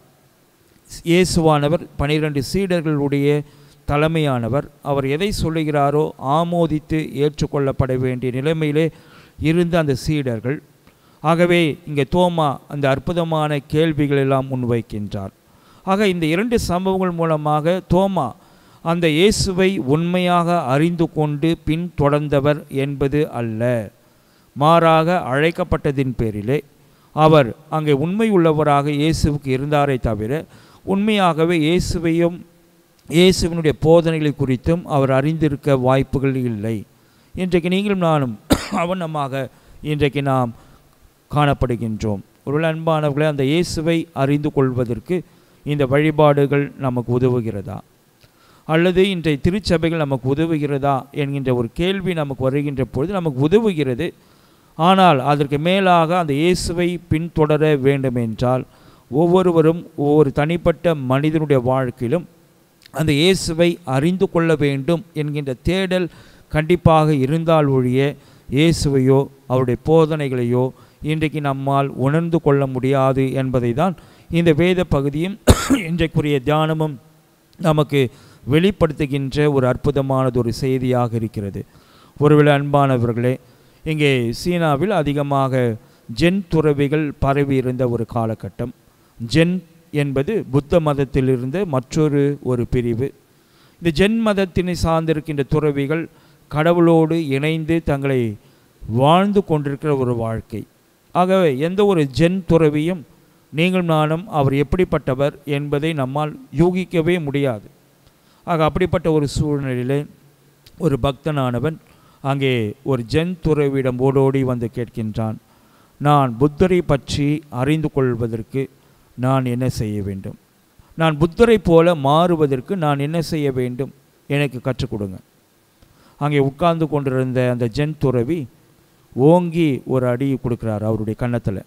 இயேசுவானவர் பனிரெண்டு சீடர்களுடைய தலைமையானவர். அவர் எதை சொல்லுகிறாரோ ஆமோதித்து ஏற்றுக்கொள்ளப்பட வேண்டிய நிலைமையிலே இருந்த அந்த சீடர்கள். ஆகவே இங்கே தோமா அந்த அற்புதமான கேள்விகள் எல்லாம் முன்வைக்கின்றார். ஆக இந்த இரண்டு சம்பவங்கள் மூலமாக தோமா அந்த இயேசுவை உண்மையாக அறிந்து கொண்டு பின் தொடர்ந்தவர் என்பது அல்ல, மாறாக அழைக்கப்பட்டதின் பேரிலே அவர் அங்கே உண்மை உள்ளவராக இயேசுவுக்கு இருந்தாரே தவிர உண்மையாகவே இயேசுவையும் இயேசுவினுடைய போதனைகளை குறித்தும் அவர் அறிந்திருக்க வாய்ப்புகள் இல்லை. இன்றைக்கு நீங்களும் நானும் அவனமாக இன்றைக்கு நாம் காணப்படுகின்றோம். ஒரு அன்பானவர்களை, அந்த இயேசுவை அறிந்து கொள்வதற்கு இந்த வழிபாடுகள் நமக்கு உதவுகிறதா, அல்லது இன்றைய திருச்சபைகள் நமக்கு உதவுகிறதா என்கின்ற ஒரு கேள்வி நமக்கு வருகின்ற பொழுது நமக்கு உதவுகிறது. ஆனால் அதற்கு மேலாக அந்த இயேசுவை பின்தொடர வேண்டும் என்றால் ஒவ்வொருவரும் ஒவ்வொரு தனிப்பட்ட மனிதனுடைய வாழ்க்கையிலும் அந்த இயேசுவை அறிந்து கொள்ள வேண்டும் என்கின்ற தேடல் கண்டிப்பாக இருந்தால் ஒழிய இயேசுவையோ அவருடைய போதனைகளையோ இன்றைக்கு நம்மால் உணர்ந்து கொள்ள முடியாது என்பதை தான் இந்த வேத பகுதியும் இன்றைக்குரிய தியானமும் நமக்கு வெளிப்படுத்துகின்ற ஒரு அற்புதமானது ஒரு செய்தியாக இருக்கிறது. ஒருவேளை அன்பானவர்களே, இங்கே சீனாவில் அதிகமாக ஜென் துறவிகள் பரவி இருந்த ஒரு காலகட்டம். ஜென் என்பது புத்த மதத்திலிருந்த மற்றொரு ஒரு பிரிவு. இந்த ஜென் மதத்தினை சார்ந்திருக்கின்ற துறவிகள் கடவுளோடு இணைந்து தங்களை வாழ்ந்து கொண்டிருக்கிற ஒரு வாழ்க்கை. ஆகவே எந்த ஒரு ஜென் துறவியும் நீங்கள் நானும் அவர் எப்படிப்பட்டவர் என்பதை நம்மால் யூகிக்கவே முடியாது. ஆக அப்படிப்பட்ட ஒரு சூழ்நிலையில் ஒரு பக்தனானவன் அங்கே ஒரு ஜென் துறவியிடம் ஓடோடி வந்து கேட்கின்றான், நான் புத்தரை பற்றி அறிந்து கொள்வதற்கு நான் என்ன செய்ய வேண்டும்? நான் புத்தரை போல மாறுவதற்கு நான் என்ன செய்ய வேண்டும்? எனக்கு கற்றுக் கொடுங்க. அங்கே உட்கார்ந்து கொண்டிருந்த அந்த ஜென் துறவி ஓங்கி ஒரு அடி கொடுக்குறார் அவருடைய கன்னத்தில்.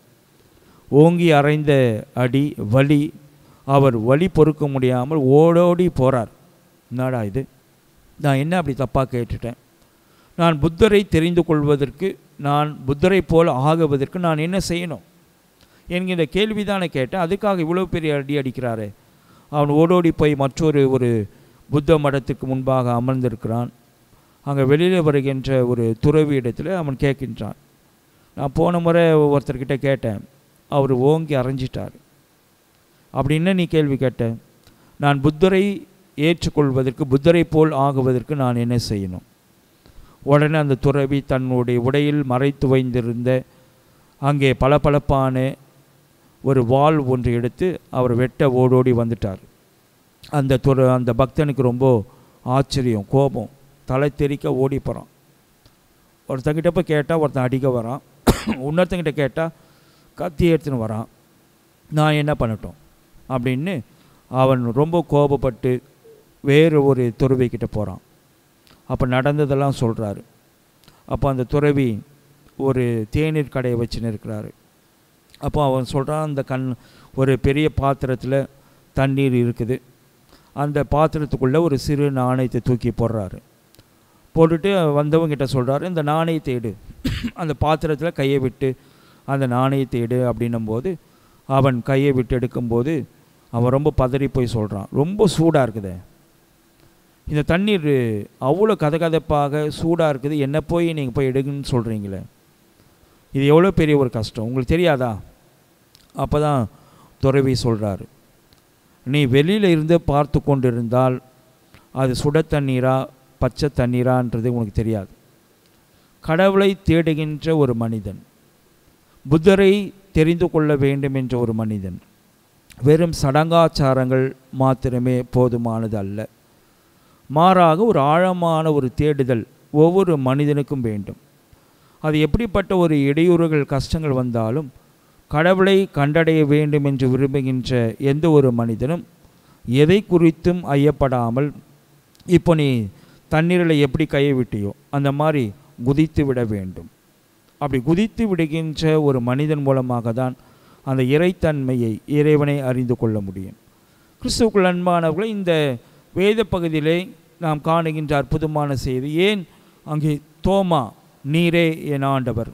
ஓங்கி அறைந்த அடி வலி, அவர் வலி பொறுக்க முடியாமல் ஓடோடி போகிறார். என்னடா இது, நான் என்ன அப்படி தப்பாக கேட்டுட்டேன்? நான் புத்தரை தெரிந்து கொள்வதற்கு, நான் புத்தரை போல் ஆகுவதற்கு நான் என்ன செய்யணும் என்கின்ற கேள்வி தானே கேட்டேன். அதுக்காக இவ்வளோ பெரிய அடி அடிக்கிறாரே. அவன் ஓடோடி போய் மற்றொரு ஒரு புத்த மடத்துக்கு முன்பாக அமர்ந்திருக்கிறான். அங்கே வெளியில் வருகின்ற ஒரு துறவி இடத்துல அவன் கேட்கின்றான். நான் போன முறை ஒருத்தர்கிட்ட கேட்டேன், அவர் ஓங்கி அரைஞ்சிட்டார். அப்படி என்ன நீ கேள்வி கேட்ட? நான் புத்தரை ஏற்றுக்கொள்வதற்கு, புத்தரை போல் ஆகுவதற்கு நான் என்ன செய்யணும்? உடனே அந்த துறவி தன்னுடைய உடையில் மறைத்து வைத்திருந்த அங்கே பளபளப்பான ஒரு வாள் ஒன்று எடுத்து அவர் வெட்ட ஓடோடி வந்துட்டார். அந்த துற அந்த பக்தனுக்கு ரொம்ப ஆச்சரியம், கோபம், தலை தெறிக்க ஓடி போகிறான். ஒருத்தங்கிட்ட போய் கேட்டால் ஒருத்தன் அடிக்க வரான், இன்னொருத்தங்கிட்ட கேட்டால் கத்தி எடுத்துன்னு வரான், நான் என்ன பண்ணட்டும் அப்படின்னு அவன் ரொம்ப கோபப்பட்டு வேறு ஒரு துறவிக்கிட்ட போகிறான். அப்போ நடந்ததெல்லாம் சொல்கிறாரு. அப்போ அந்த துறவி ஒரு தேநீர் கடையை வச்சுன்னு இருக்கிறாரு. அப்போ அவன் சொல்கிறான், அந்த கண் ஒரு பெரிய பாத்திரத்தில் தண்ணீர் இருக்குது, அந்த பாத்திரத்துக்குள்ளே ஒரு சிறு நாணயத்தை தூக்கி போடுறாரு. போட்டுட்டு வந்தவங்கிட்ட சொல்கிறாரு, இந்த நாணயத்தை எடு, அந்த பாத்திரத்தில் கையை விட்டு அந்த நாணயத்தை எடு அப்படின்னும்போது அவன் கையை விட்டு எடுக்கும்போது அவன் ரொம்ப பதறி போய் சொல்கிறான், ரொம்ப சூடாக இருக்குதே, இந்த தண்ணீர் அவ்வளோ கதகதப்பாக சூடாக இருக்குது, என்ன போய் நீங்கள் போய் எடுங்கன்னு சொல்கிறீங்களே, இது எவ்வளோ பெரிய ஒரு கஷ்டம், உங்களுக்கு தெரியாதா? அப்போ தான் துறவி சொல்கிறாரு, நீ வெளியில் இருந்து பார்த்து கொண்டு இருந்தால் அது சுட தண்ணீரா பச்சை தண்ணீரான்றது உனக்கு தெரியாது. கடவுளை தேடுகின்ற ஒரு மனிதன், புத்தரை தெரிந்து கொள்ள வேண்டும் என்ற ஒரு மனிதன், வெறும் சடங்காச்சாரங்கள் மாத்திரமே போதுமானது அல்ல. மாறாக ஒரு ஆழமான ஒரு தேடுதல் ஒவ்வொரு மனிதனுக்கும் வேண்டும். அது எப்படிப்பட்ட ஒரு இடையூறுகள் கஷ்டங்கள் வந்தாலும் கடவுளை கண்டடைய வேண்டும் என்று விரும்புகின்ற எந்த ஒரு மனிதனும் எதை குறித்தும் ஐயப்படாமல், இப்போ நீ தண்ணீரில் எப்படி கையை விட்டியோ அந்த மாதிரி குதித்து விட வேண்டும். அப்படி குதித்து விடுகின்ற ஒரு மனிதன் மூலமாக தான் அந்த இறைத்தன்மையை, இறைவனை அறிந்து கொள்ள முடியும். கிறிஸ்துவுக்குள் அன்பானவர்களை, இந்த வேத பகுதியிலே நாம் காணுகின்ற அற்புதமான செய்தி, ஏன் அங்கே தோமா நீரே என் ஆண்டவர்,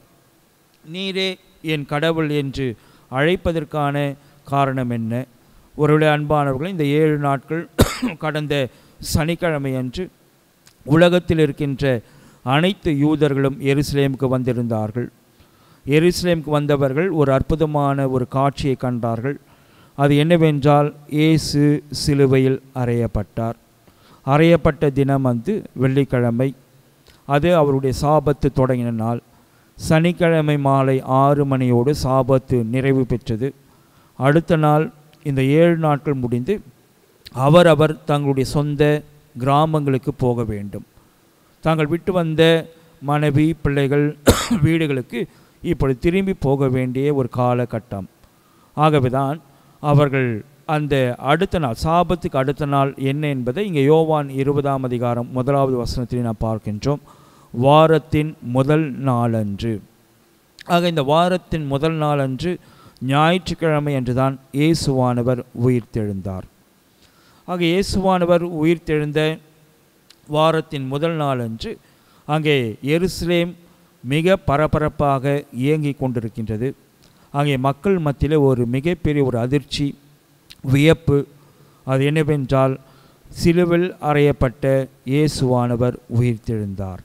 நீரே என் கடவுள் என்று அழைப்பதற்கான காரணம் என்ன? ஒருவேளை அன்பானவர்கள், இந்த ஏழு நாட்கள் கடந்த சனிக்கிழமை அன்று உலகத்தில் இருக்கின்ற அனைத்து யூதர்களும் எருசலேமுக்கு வந்திருந்தார்கள். எருசலேமுக்கு வந்தவர்கள் ஒரு அற்புதமான ஒரு காட்சியை கண்டார்கள். அது என்னவென்றால், இயேசு சிலுவையில் அறையப்பட்டார். அறையப்பட்ட தினம் வந்து வெள்ளிக்கிழமை, அது அவருடைய சாபத்து தொடங்கின நாள். சனிக்கிழமை மாலை ஆறு மணியோடு சாபத்து நிறைவு பெற்றது. அடுத்த நாள் இந்த ஏழு நாட்கள் முடிந்து அவரவர் தங்களுடைய சொந்த கிராமங்களுக்கு போக வேண்டும். தாங்கள் விட்டு வந்த மனைவி பிள்ளைகள் வீடுகளுக்கு இப்படி திரும்பி போக வேண்டிய ஒரு காலகட்டம். ஆகவே தான் அவர்கள் அந்த அடுத்த நாள், சாபத்துக்கு அடுத்த நாள் என்ன என்பதை இங்கே யோவான் இருபதாம் அதிகாரம் முதலாவது வசனத்தில் நாம் பார்க்கின்றோம். வாரத்தின் முதல் நாளன்று, ஆக இந்த வாரத்தின் முதல் நாளன்று ஞாயிற்றுக்கிழமை அன்றுதான் இயேசுவானவர் உயிர்த்தெழுந்தார். ஆக இயேசுவானவர் உயிர்த்தெழுந்த வாரத்தின் முதல் நாளன்று அங்கே எருசலேம் மிக பரபரப்பாக இயங்கி கொண்டிருக்கின்றது. அங்கே மக்கள் மத்தியில் ஒரு மிகப்பெரிய ஒரு அதிர்ச்சி, வியப்பு. அது என்னவென்றால், சிலுவில் அறையப்பட்ட இயேசுவானவர் உயிர்த்தெழுந்தார்.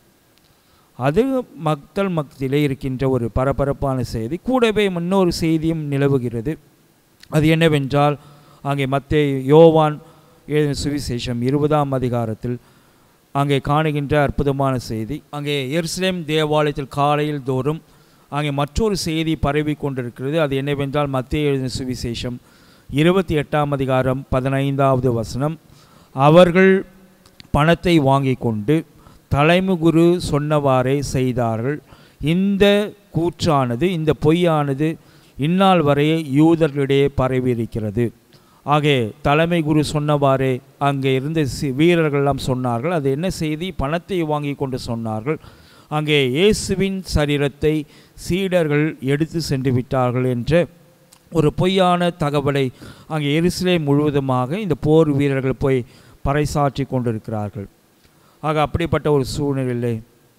அது மக்கள் மத்தியிலே இருக்கின்ற ஒரு பரபரப்பான செய்தி. கூடவே இன்னொரு செய்தியும் நிலவுகிறது. அது என்னவென்றால், அங்கே மத்தேயு யோவான் எழுதின சுவிசேஷம் இருபதாம் அதிகாரத்தில் அங்கே காணுகின்ற அற்புதமான செய்தி. அங்கே எருசலேம் தேவாலயத்தில் காலையில் தோறும் அங்கே மற்றொரு செய்தி பரவி கொண்டிருக்கிறது. அது என்னவென்றால், மத்தேயு எழுதின சுவிசேஷம் இருபத்தி எட்டாம் அதிகாரம் பதினைந்தாவது வசனம், அவர்கள் பணத்தை வாங்கி கொண்டு தலைமை குரு சொன்னவாறே செய்தார்கள். இந்த கூற்றானது, இந்த பொய்யானது இந்நாள் வரையே யூதர்களிடையே பரவியிருக்கிறது. ஆகவே தலைமை குரு சொன்னவாறே அங்கே இருந்த சி வீரர்களெல்லாம் சொன்னார்கள். அது என்ன செய்தி? பணத்தை வாங்கி கொண்டு சொன்னார்கள். அங்கே இயேசுவின் சரீரத்தை சீடர்கள் எடுத்து சென்று விட்டார்கள் என்ற ஒரு பொய்யான தகவலை அங்கே எருசலேம் முழுவதுமாக இந்த போர் வீரர்கள் போய் பறைசாற்றி கொண்டிருக்கிறார்கள். ஆக அப்படிப்பட்ட ஒரு சூழ்நிலையிலே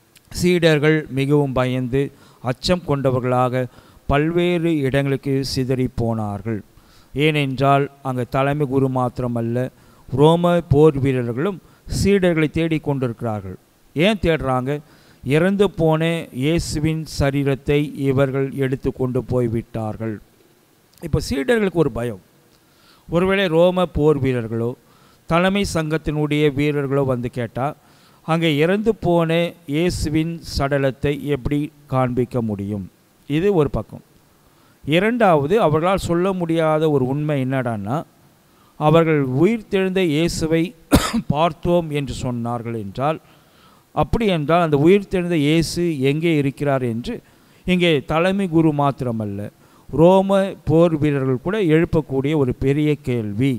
சீடர்கள் மிகவும் பயந்து அச்சம் கொண்டவர்களாக பல்வேறு இடங்களுக்கு சிதறி போனார்கள். ஏனென்றால் அங்கே தலைமை குரு மாத்திரமல்ல, ரோம போர் வீரர்களும் சீடர்களை தேடிக்கொண்டிருக்கிறார்கள். ஏன் தேடுறாங்க? இறந்து போன இயேசுவின் சரீரத்தை இவர்கள் எடுத்து கொண்டு போய்விட்டார்கள். இப்போ சீடர்களுக்கு ஒரு பயம், ஒருவேளை ரோம போர் வீரர்களோ தலைமை சங்கத்தினுடைய வீரர்களோ வந்து கேட்டால் அங்கே இறந்து போன இயேசுவின் சடலத்தை எப்படி காண்பிக்க முடியும்? இது ஒரு பக்கம். இரண்டாவது, அவர்களால் சொல்ல முடியாத ஒரு உண்மை என்னடான்னா, அவர்கள் உயிர்த்தெழுந்த இயேசுவை பார்த்தோம் என்று சொன்னார்கள் என்றால் அப்படி என்றால் அந்த உயிர்த்தெழுந்த இயேசு எங்கே இருக்கிறார் என்று இங்கே தலைமை குரு மாத்திரமல்ல, ரோம போர் வீரர்கள் கூட எழுப்பக்கூடிய ஒரு பெரிய கேள்வி.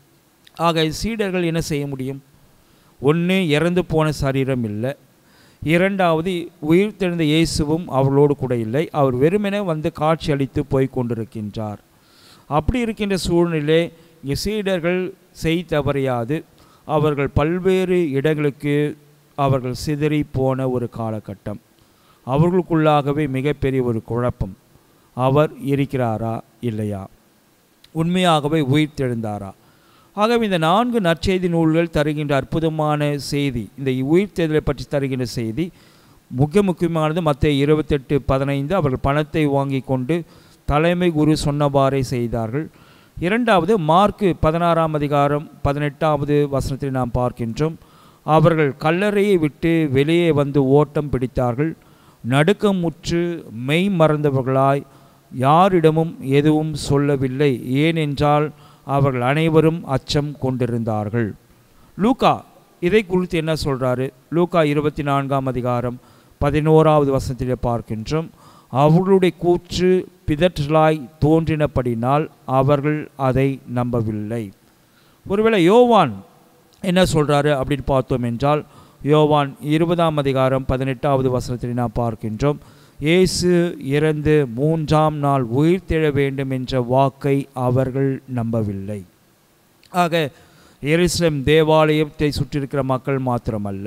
ஆக சீடர்கள் என்ன செய்ய முடியும்? ஒன்று, இறந்து போன சரீரம் இல்லை. இரண்டாவது, உயிர்த்தெழுந்த இயேசுவும் அவர்களோடு கூட இல்லை. அவர் வெறுமனே வந்து காட்சி அளித்து போய் கொண்டிருக்கின்றார். அப்படி இருக்கின்ற சூழ்நிலை இங்கே சீடர்கள் செய் தவறியாது அவர்கள் பல்வேறு இடங்களுக்கு அவர்கள் சிதறி போன ஒரு காலகட்டம். அவர்களுக்குள்ளாகவே மிகப்பெரிய ஒரு குழப்பம். அவர் இருக்கிறாரா இல்லையா? உண்மையாகவே உயிர்த்தெழுந்தாரா? ஆகவே இந்த நான்கு நற்செய்தி நூல்கள் தருகின்ற அற்புதமான செய்தி, இந்த உயிர்த்தெழுதலை பற்றி தருகின்ற செய்தி முக்கிய முக்கியமானது. மத்தேயு இருபத்தெட்டு பதினைந்து, அவர்கள் பணத்தை வாங்கி கொண்டு தலைமை குரு சொன்னவாறே செய்தார்கள். இரண்டாவது, மார்க்கு பதினாறாம் அதிகாரம் பதினெட்டாவது வசனத்தில் நாம் பார்க்கின்றோம், அவர்கள் கல்லறையை விட்டு வெளியே வந்து ஓட்டம் பிடித்தார்கள், நடுக்கமுற்று மெய் மறந்தவர்களாய் யாரிடமும் எதுவும் சொல்லவில்லை, ஏனென்றால் அவர்கள் அனைவரும் அச்சம் கொண்டிருந்தார்கள். லூக்கா இதை குறித்து என்ன சொல்கிறாரு? லூக்கா இருபத்தி நான்காம் அதிகாரம் பதினோராவது வசனத்திலே பார்க்கின்றோம், அவர்களுடைய கூற்று பிதற்றலாய் தோன்றினபடினால் அவர்கள் அதை நம்பவில்லை. ஒருவேளை யோவான் என்ன சொல்கிறாரு அப்படின்னு பார்த்தோம் என்றால், யோவான் இருபதாம் அதிகாரம் பதினெட்டாவது வசனத்தில் நாம் பார்க்கின்றோம், இயேசு இறந்து மூன்றாம் நாள் உயிர்த்தெழ வேண்டும் என்ற வாக்கை அவர்கள் நம்பவில்லை. ஆக எருசலேம் தேவாலயத்தை சுற்றியிருக்கிற மக்கள் மாத்திரமல்ல,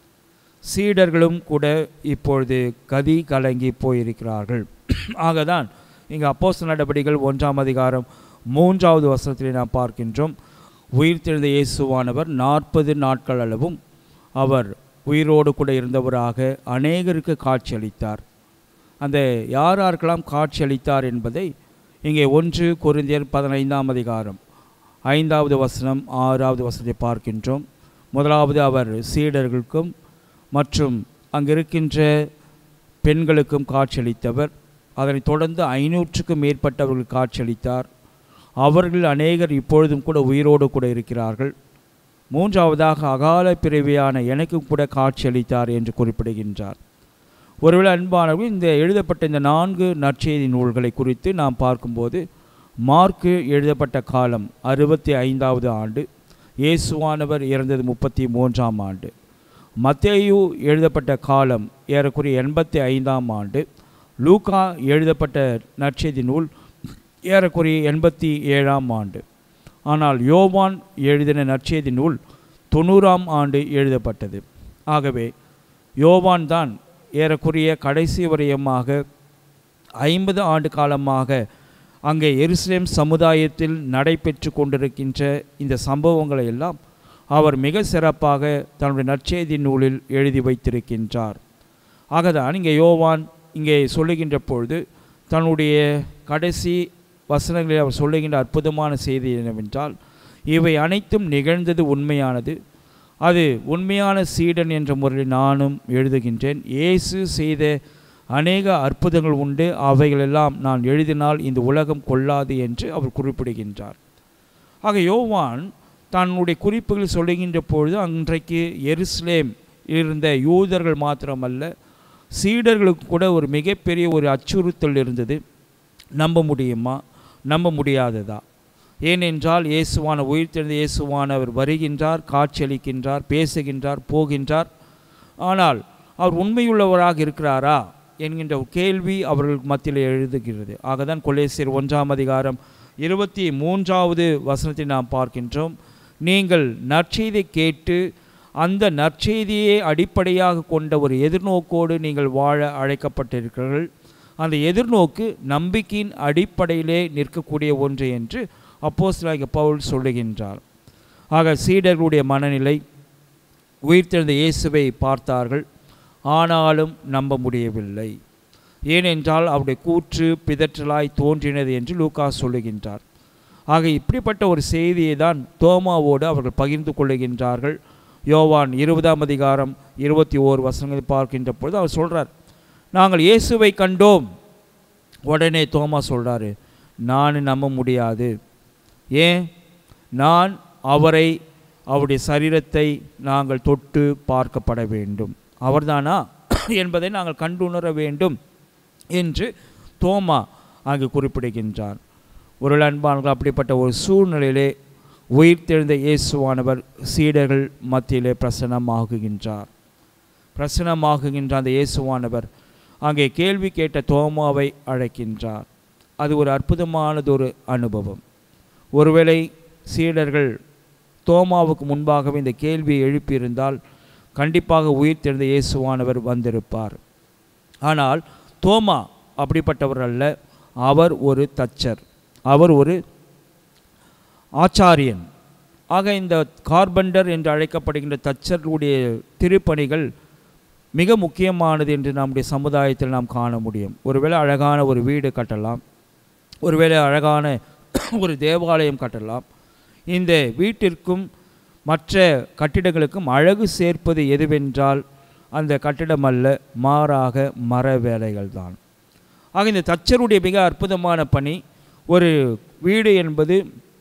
சீடர்களும் கூட இப்பொழுது கதி கலங்கி போயிருக்கிறார்கள். ஆகதான் இங்கே அப்போஸ்தலர் நடபடிகள் ஒன்றாம் அதிகாரம் மூன்றாவது வசனத்தில் நாம் பார்க்கின்றோம், உயிர்த்தெழுந்த இயேசுவானவர் நாற்பது நாட்கள் அளவும் அவர் உயிரோடு கூட இருந்தவராக அநேகருக்கு காட்சியளித்தார். அந்த யார் யாருக்கெல்லாம் காட்சியளித்தார் என்பதை இங்கே ஒன்று கொரிந்தியர் பதினைந்தாம் அதிகாரம் ஐந்தாவது வசனம் ஆறாவது வசனத்தை பார்க்கின்றோம். முதலாவது அவர் சீடர்களுக்கும் மற்றும் அங்கிருக்கின்ற பெண்களுக்கும் காட்சியளித்தவர். அதனைத் தொடர்ந்து ஐநூற்றுக்கும் மேற்பட்டவர்கள் காட்சியளித்தார். அவர்கள் அநேகர் இப்பொழுதும் கூட உயிரோடு கூட இருக்கிறார்கள். மூன்றாவதாக அகால பிறவியான எனக்கும் கூட காட்சியளித்தார் என்று குறிப்பிடுகின்றார். ஒருவேளை அன்பானவர்கள், இந்த எழுதப்பட்ட இந்த நான்கு நற்செய்தி நூல்களை குறித்து நாம் பார்க்கும்போது, மார்க்கு எழுதப்பட்ட காலம் அறுபத்தி ஐந்தாவது ஆண்டு, இயேசுவானவர் இறந்தது முப்பத்தி மூன்றாம் ஆண்டு. மத்தேயு எழுதப்பட்ட காலம் ஏறக்குறைய எண்பத்தி ஐந்தாம் ஆண்டு. லூக்கா எழுதப்பட்ட நற்செய்தி நூல் ஏறக்குறைய எண்பத்தி ஏழாம் ஆண்டு. ஆனால் யோவான் எழுதின நற்செய்தி நூல் தொண்ணூறாம் ஆண்டு எழுதப்பட்டது. ஆகவே யோவான் தான் ஏறக்குறைய கடைசி வரையமாக ஐம்பது ஆண்டு காலமாக அங்கே எருசலேம் சமுதாயத்தில் நடைபெற்று கொண்டிருக்கின்ற இந்த சம்பவங்களை எல்லாம் அவர் மிக சிறப்பாக தன்னுடைய நற்செய்தி நூலில் எழுதி வைத்திருக்கின்றார். ஆகதான் இங்கே யோவான் இங்கே சொல்லுகின்ற பொழுது தன்னுடைய கடைசி வசனங்களில் அவர் சொல்லுகின்ற அற்புதமான செய்தி என்னவென்றால், இவை அனைத்தும் நிகழ்ந்தது உண்மையானது, அது உண்மையான சீடன் என்ற முறையில் நானும் எழுதுகின்றேன். இயேசு செய்த அநேக அற்புதங்கள் உண்டு, அவைகளெல்லாம் நான் எழுதினால் இந்த உலகம் கொள்ளாது என்று அவர் குறிப்பிடுகின்றார். ஆக யோவான் தன்னுடைய குறிப்புகள் சொல்லுகின்ற பொழுது அன்றைக்கு எருசலேம் இருந்த யூதர்கள் மாத்திரமல்ல, சீடர்களுக்கு கூட ஒரு மிகப்பெரிய ஒரு அச்சுறுத்தல் இருந்தது. நம்ப முடியுமா, நம்ப முடியாததா? ஏனென்றால் இயேசுவான உயிர்த்தெழுந்த இயேசுவான அவர் வருகின்றார், காட்சியளிக்கின்றார், பேசுகின்றார், போகின்றார். ஆனால் அவர் உண்மையுள்ளவராக இருக்கிறாரா என்கின்ற ஒரு கேள்வி அவர்களுக்கு மத்தியில் எழுதுகிறது. ஆகதான் கொலேசியர் ஒன்றாம் அதிகாரம் இருபத்தி மூன்றாவது வசனத்தை நாம் பார்க்கின்றோம், நீங்கள் நற்செய்தியை கேட்டு அந்த நற்செய்தியை அடிப்படையாக கொண்ட ஒரு எதிர்நோக்கோடு நீங்கள் வாழ அழைக்கப்பட்டிருக்கிறீர்கள். அந்த எதிர்நோக்கு நம்பிக்கையின் அடிப்படையிலே நிற்கக்கூடிய ஒன்று என்று அப்போஸ்தலனாகிய பவுல் சொல்லுகின்றார். ஆக சீடர்களுடைய மனநிலை, உயிர்த்தெழுந்த இயேசுவை பார்த்தார்கள், ஆனாலும் நம்ப முடியவில்லை. ஏனென்றால் அவருடைய கூற்று பிதற்றலாய் தோன்றினது என்று லூக்கா சொல்லுகின்றார். ஆக இப்படிப்பட்ட ஒரு செய்தியை தான் தோமாவோடு அவர்கள் பகிர்ந்து கொள்ளுகின்றார்கள். யோவான் இருபதாம் அதிகாரம் இருபத்தி ஓரு வசனங்களை பார்க்கின்ற பொழுது அவர் சொல்கிறார், நாங்கள் இயேசுவை கண்டோம். உடனே தோமா சொல்கிறாரு, நான் நம்ப முடியாது. ஏன்? நான் அவரை, அவருடைய சரீரத்தை நாங்கள் தொட்டு பார்க்கப்பட வேண்டும். அவர்தானா என்பதை நாங்கள் கண்டுணர வேண்டும் என்று தோமா அங்கு குறிப்பிடுகின்றார். ஒரு அன்பானவர்கள், அப்படிப்பட்ட ஒரு சூழ்நிலையிலே உயிர்த்தெழுந்த இயேசுவானவர் சீடர்கள் மத்தியிலே பிரசன்னமாகுகின்றார். பிரசன்னமாகுகின்ற அந்த இயேசுவானவர் அங்கே கேள்வி கேட்ட தோமாவை அழைக்கின்றார். அது ஒரு அற்புதமானதொரு அனுபவம். ஒருவேளை சீடர்கள் தோமாவுக்கு முன்பாகவே இந்த கேள்வியை எழுப்பியிருந்தால் கண்டிப்பாக உயிர்த்தெழுந்த இயேசுவானவர் வந்திருப்பார். ஆனால் தோமா அப்படிப்பட்டவர் அல்ல. அவர் ஒரு தச்சர், அவர் ஒரு ஆச்சாரியன். ஆக இந்த கார்பெண்டர் என்று அழைக்கப்படுகின்ற தச்சர்களுடைய திருப்பணிகள் மிக முக்கியமானது என்று நம்முடைய சமுதாயத்தில் நாம் காண முடியும். ஒருவேளை அழகான ஒரு வீடு கட்டலாம், ஒருவேளை அழகான ஒரு தேவாலயம் கட்டலாம். இந்த வீட்டிற்கும் மற்ற கட்டிடங்களுக்கும் அழகு சேர்ப்பது எதுவென்றால் அந்த கட்டிடம் அல்ல, மாறாக மர வேலைகள் தான். ஆக இந்த தச்சருடைய மிக அற்புதமான பணி, ஒரு வீடு என்பது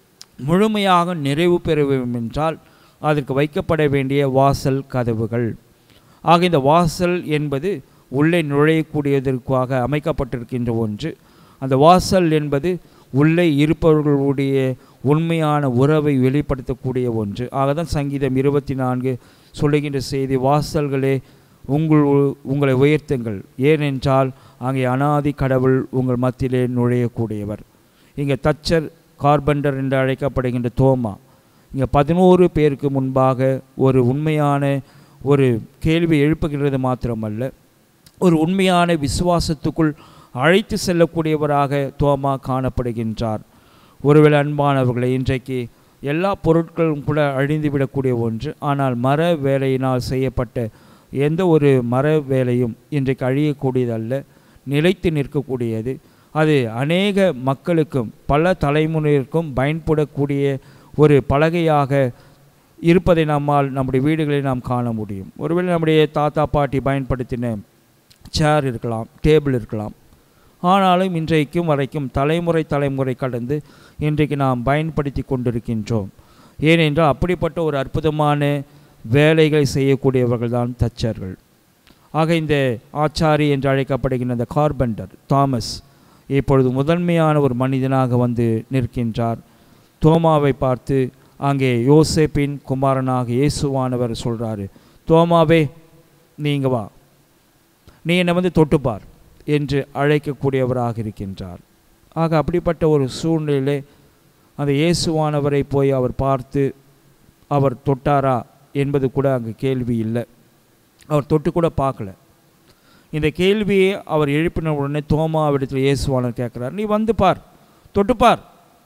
முழுமையாக நிறைவு பெற வேண்டும் என்றால் அதற்கு வைக்கப்பட வேண்டிய வாசல் கதவுகள். ஆக இந்த வாசல் என்பது உள்ளே நுழையக்கூடியதற்காக அமைக்கப்பட்டிருக்கின்ற ஒன்று. அந்த வாசல் என்பது உள்ளே இருப்பவர்களுடைய உண்மையான உறவை வெளிப்படுத்தக்கூடிய ஒன்று. ஆகதான் சங்கீதம் இருபத்தி நான்கு சொல்லுகின்ற செய்தி, வாசல்களே உங்கள் உங்களை உயர்த்துங்கள், ஏனென்றால் அங்கே அனாதி கடவுள் உங்கள் மத்தியிலே நுழையக்கூடியவர். இங்கே தச்சர், கார்பெண்டர் என்று அழைக்கப்படுகின்ற தோமா இங்கே பதினோரு பேருக்கு முன்பாக ஒரு உண்மையான ஒரு கேள்வி எழுப்புகிறது மாத்திரமல்ல, ஒரு உண்மையான விசுவாசத்துக்குள் அழைத்து செல்லக்கூடியவராக தோமா காணப்படுகின்றார். ஒருவேளை அன்பானவர்களை, இன்றைக்கு எல்லா பொருட்களும் கூட அழிந்துவிடக்கூடிய ஒன்று. ஆனால் மர வேலையினால் செய்யப்பட்ட எந்த ஒரு மர வேலையும் இன்றைக்கு அழியக்கூடியதல்ல, நிலைத்து நிற்கக்கூடியது. அது அநேக மக்களுக்கும் பல தலைமுறையிற்கும் பயன்படக்கூடிய ஒரு பலகையாக இருப்பதை நம்மால் நம்முடைய வீடுகளில் நாம் காண முடியும். ஒருவேளை நம்முடைய தாத்தா பாட்டி பயன்படுத்தின சேர் இருக்கலாம், டேபிள் இருக்கலாம். ஆனாலும் இன்றைக்கும் வரைக்கும் தலைமுறை தலைமுறை கடந்து இன்றைக்கு நாம் பயன்படுத்தி கொண்டிருக்கின்றோம். ஏனென்றால் அப்படிப்பட்ட ஒரு அற்புதமான வேலைகளை செய்யக்கூடியவர்கள் தான் தச்சர்கள். ஆக இந்த ஆச்சாரி என்று அழைக்கப்படுகின்ற அந்த கார்பெண்டர் தாமஸ் இப்பொழுது முதன்மையான ஒரு மனிதனாக வந்து நிற்கின்றார். தோமாவை பார்த்து அங்கே யோசேப்பின் குமாரனாக இயேசுவானவர் சொல்கிறாரு, தோமாவே நீங்க வா, நீ என்னை வந்து தொட்டுப்பார் என்று அழைக்கக்கூடியவராக இருக்கின்றார். ஆக அப்படிப்பட்ட ஒரு சூழ்நிலையிலே அந்த இயேசுவானவரை போய் அவர் பார்த்து அவர் தொட்டாரா என்பது கூட அங்கே கேள்வி இல்லை. அவர் தொட்டு கூட பார்க்கல. இந்த கேள்வியை அவர் எழுப்பின உடனே தோமாவிடத்தில் இயேசுவானவர் கேட்குறார், நீ வந்து பார், தொட்டுப்பார்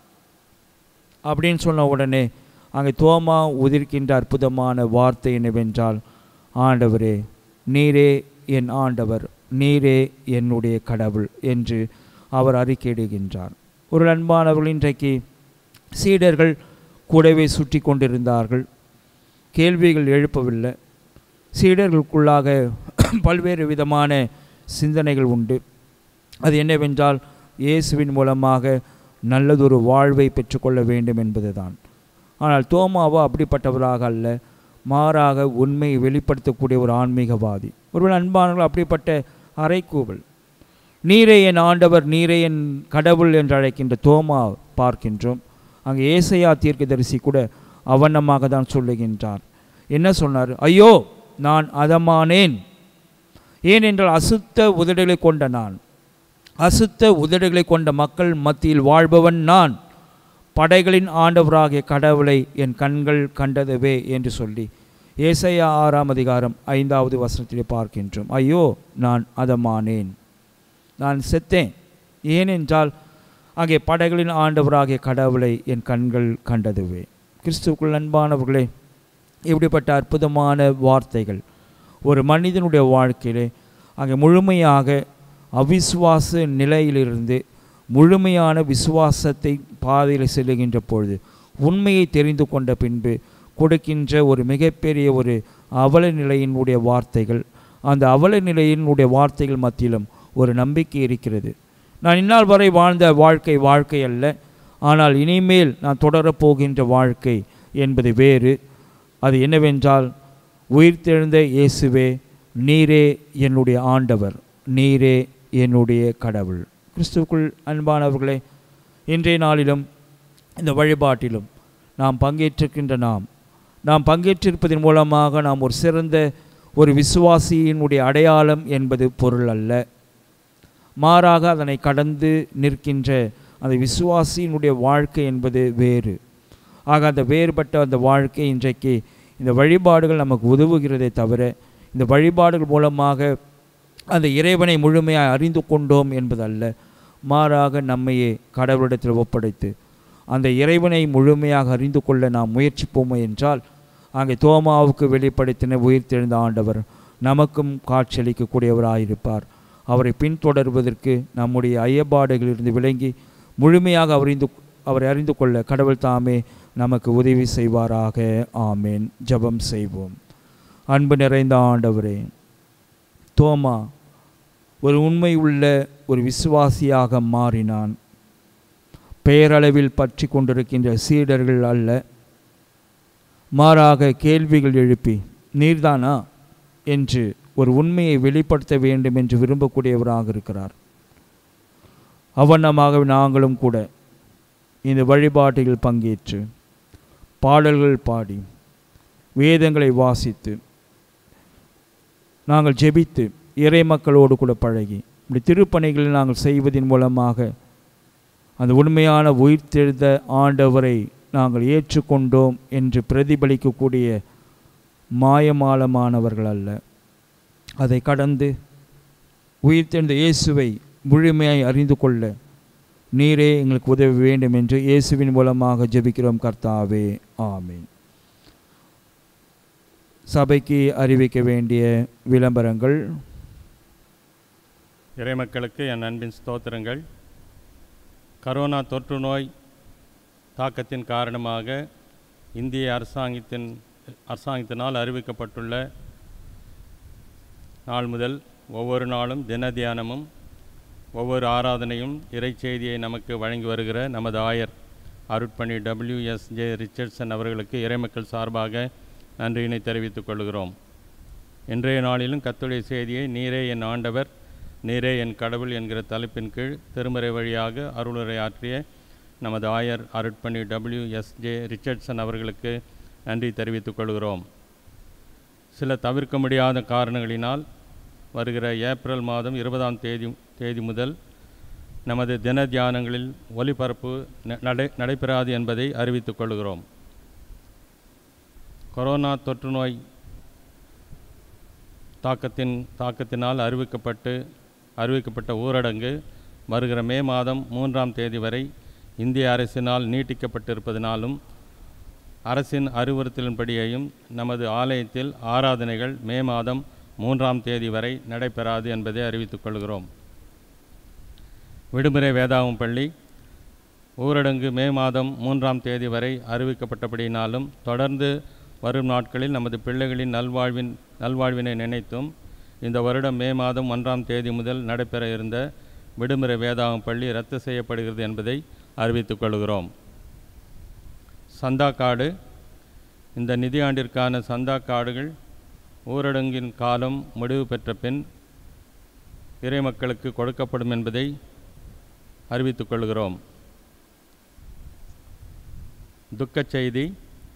அப்படின்னு சொன்ன உடனே அங்கே தோமா உதிர்க்கின்ற அற்புதமான வார்த்தை என்னவென்றால், ஆண்டவரே நீரே என் ஆண்டவர், நீரே என்னுடைய கடவுள் என்று அவர் அறிக்கையிடுகின்றார். ஒரு அன்பானவர்கள், இன்றைக்கு சீடர்கள் கூடவே சுற்றி கொண்டிருந்தார்கள், கேள்விகள் எழுப்பவில்லை. சீடர்களுக்குள்ளாக பல்வேறு விதமான சிந்தனைகள் உண்டு. அது என்னவென்றால் இயேசுவின் மூலமாக நல்லதொரு வாழ்வை பெற்றுக்கொள்ள வேண்டும் என்பது தான். ஆனால் தோமாவோ அப்படிப்பட்டவராக அல்ல, மாறாக உண்மையை வெளிப்படுத்தக்கூடிய ஒரு ஆன்மீகவாதி. ஒருவேளை அன்பானவர்கள், அப்படிப்பட்ட அறைகூவல், நீரே என் ஆண்டவர், நீரே என் கடவுள் என்று அழைக்கின்ற தோமா பார்க்கின்றோம். அங்கே ஏசாயா தீர்க்கதரிசி கூட அவனமாக தான் சொல்லுகின்றார். என்ன சொன்னார்? ஐயோ நான் அதமானேன், ஏனென்றால் அசுத்த உதடுகளை கொண்ட நான், அசுத்த உதடுகளை கொண்ட மக்கள் மத்தியில் வாழ்பவன் நான், படைகளின் ஆண்டவராகிய கடவுளை என் கண்கள் கண்டதுவே என்று சொல்லி ஏசாயா ஆறாம் அதிகாரம் ஐந்தாவது வசனத்திலே பார்க்கின்றோம். ஐயோ நான் அதமானேன், நான் செத்தேன், ஏனென்றால் அங்கே படைகளின் ஆண்டவராகிய கடவுளை என் கண்கள் கண்டதுவே. கிறிஸ்துவுக்குள் அன்பானவர்களே, இப்படிப்பட்ட அற்புதமான வார்த்தைகள் ஒரு மனிதனுடைய வாழ்க்கையிலே அங்கே முழுமையாக அவிசுவாச நிலையிலிருந்து முழுமையான விசுவாசத்தை பாதையில் செல்லுகின்ற பொழுது உண்மையை தெரிந்து கொண்ட பின்பு கொடுக்கின்ற ஒரு மிகப்பெரிய ஒரு அவல நிலையினுடைய வார்த்தைகள். அந்த அவல நிலையினுடைய வார்த்தைகள் மத்தியிலும் ஒரு நம்பிக்கை இருக்கிறது. நான் இந்நாள் வரை வாழ்ந்த வாழ்க்கை வாழ்க்கை அல்ல, ஆனால் இனிமேல் நான் தொடரப்போகின்ற வாழ்க்கை என்பது வேறு. அது என்னவென்றால் உயிர்த்தெழுந்த இயேசுவே நீரே என்னுடைய ஆண்டவர், நீரே என்னுடைய கடவுள். கிறிஸ்துவுக்குள் அன்பானவர்களே, இன்றைய நாளிலும் இந்த வழிபாட்டிலும் நாம் பங்கேற்றிருக்கின்ற நாம் நாம் பங்கேற்றிருப்பதன் மூலமாக நாம் ஒரு சிறந்த ஒரு விசுவாசியினுடைய அடையாளம் என்பது பொருள் அல்ல. மாறாக அதனை கடந்து நிற்கின்ற அந்த விசுவாசியினுடைய வாழ்க்கை என்பது வேறு. ஆக அந்த வேறுபட்ட அந்த வாழ்க்கை இன்றைக்கு இந்த வழிபாடுகள் நமக்கு உதவுகிறதே தவிர, இந்த வழிபாடுகள் மூலமாக அந்த இறைவனை முழுமையாக அறிந்து கொண்டோம் என்பதல்ல. மாறாக நம்மையே கடவுளிடத்தில் ஒப்படைத்து அந்த இறைவனை முழுமையாக அறிந்து கொள்ள நாம் முயற்சிப்போமே என்றால், அங்கே தோமாவுக்கு வெளிப்படுத்தின உயிர்த்தெழுந்த ஆண்டவர் நமக்கும் காட்சியளிக்கக்கூடியவராயிருப்பார். அவரை பின்தொடர்வதற்கு நம்முடைய ஐயப்பாடுகளிலிருந்து விளங்கி முழுமையாக அறிந்து அவரை அறிந்து கொள்ள கடவுள் தாமே நமக்கு உதவி செய்வாராக. ஆமேன். ஜெபம் செய்வோம். அன்பு நிறைந்த ஆண்டவரே, தோமா ஒரு உண்மை உள்ள ஒரு விசுவாசியாக மாறினான். பெயரளவில் பற்றி கொண்டிருக்கின்ற சீடர்கள் அல்ல, மாறாக கேள்விகள் எழுப்பி நீர்தானா என்று ஒரு உண்மையை வெளிப்படுத்த வேண்டும் என்று விரும்பக்கூடியவராக இருக்கிறார். அவ்வண்ணமாக நாங்களும் கூட இந்த வழிபாட்டில் பங்கேற்று பாடல்கள் பாடி வேதங்களை வாசித்து நாங்கள் ஜெபித்து இறை மக்களோடு கூட பழகி இப்படி திருப்பணிகளை நாங்கள் செய்வதன் மூலமாக அந்த உண்மையான உயிர்த்தெழுந்த ஆண்டவரை நாங்கள் ஏற்றுக்கொண்டோம் என்று பிரதிபலிக்கக்கூடிய மாயமாலமானவர்கள் அல்ல. அதை கடந்து உயிர்த்தெழுந்த இயேசுவை முழுமையாய் அறிந்து கொள்ள நீரே எங்களுக்கு உதவி வேண்டும் என்று இயேசுவின் மூலமாக ஜெபிக்கிறோம் கர்த்தாவே. ஆமீன். சபைக்கு அறிவிக்க வேண்டிய விளம்பரங்கள். இறைமக்களுக்கு என் அன்பின் ஸ்தோத்திரங்கள். கரோனா தொற்று நோய் தாக்கத்தின் காரணமாக இந்திய அரசாங்கத்தின் அரசாங்கத்தினால் அறிவிக்கப்பட்டுள்ள நாள் முதல் ஒவ்வொரு நாளும் தின தியானமும் ஒவ்வொரு ஆராதனையும் இறை செய்தியை நமக்கு வழங்கி வருகிற நமது ஆயர் அருட்பணி டபிள்யூ எஸ் ஜே ரிச்சர்ட்சன் அவர்களுக்கு இறைமக்கள் சார்பாக நன்றியினை தெரிவித்துக் கொள்கிறோம். இன்றைய நாளிலும் கர்த்தருடைய செய்தியை நீரே என் ஆண்டவர், நீரே என் கடவுள் என்கிற தலைப்பின் கீழ் திருமறை வழியாக அருளுரை ஆற்றிய நமது ஆயர் அருட்பணி டபிள்யூ எஸ் ஜே ரிச்சர்ட்சன் அவர்களுக்கு நன்றி தெரிவித்துக் கொள்கிறோம். சில தவிர்க்க முடியாத காரணங்களினால் வருகிற ஏப்ரல் மாதம் இருபதாம் தேதி தேதி முதல் நமது தின தியானங்களில் ஒலிபரப்பு நடை நடைபெறாது என்பதை அறிவித்துக் கொள்கிறோம். கொரோனா தொற்று நோய் தாக்கத்தின் தாக்கத்தினால் அறிவிக்கப்பட்டு அறிவிக்கப்பட்ட ஊரடங்கு வருகிற மே மாதம் மூன்றாம் தேதி வரை இந்திய அரசினால் நீட்டிக்கப்பட்டிருப்பதனாலும் அரசின் அறிவுறுத்தலின்படியையும் நமது ஆலயத்தில் ஆராதனைகள் மே மாதம் மூன்றாம் தேதி வரை நடைபெறாது என்பதை அறிவித்துக் கொள்கிறோம். விடுமுறை வேதாகம் பள்ளி ஊரடங்கு மே மாதம் மூன்றாம் தேதி வரை அறிவிக்கப்பட்டபடியினாலும் தொடர்ந்து வரும் நாட்களில் நமது பிள்ளைகளின் நல்வாழ்வின் நல்வாழ்வினை நினைத்தும் இந்த வருடம் மே மாதம் ஒன்றாம் தேதி முதல் நடைபெற இருந்த விடுமுறை வேதாகம் பள்ளி ரத்து செய்யப்படுகிறது என்பதை அறிவித்துக் கொள்கிறோம். சந்தா கார்டு. இந்த நிதியாண்டிற்கான சந்தா கார்டுகள் ஊரடங்கின் காலம் முடிவு பெற்ற பின் இறை மக்களுக்கு கொடுக்கப்படும் என்பதை அறிவித்துக் கொள்கிறோம். துக்கச் செய்தி.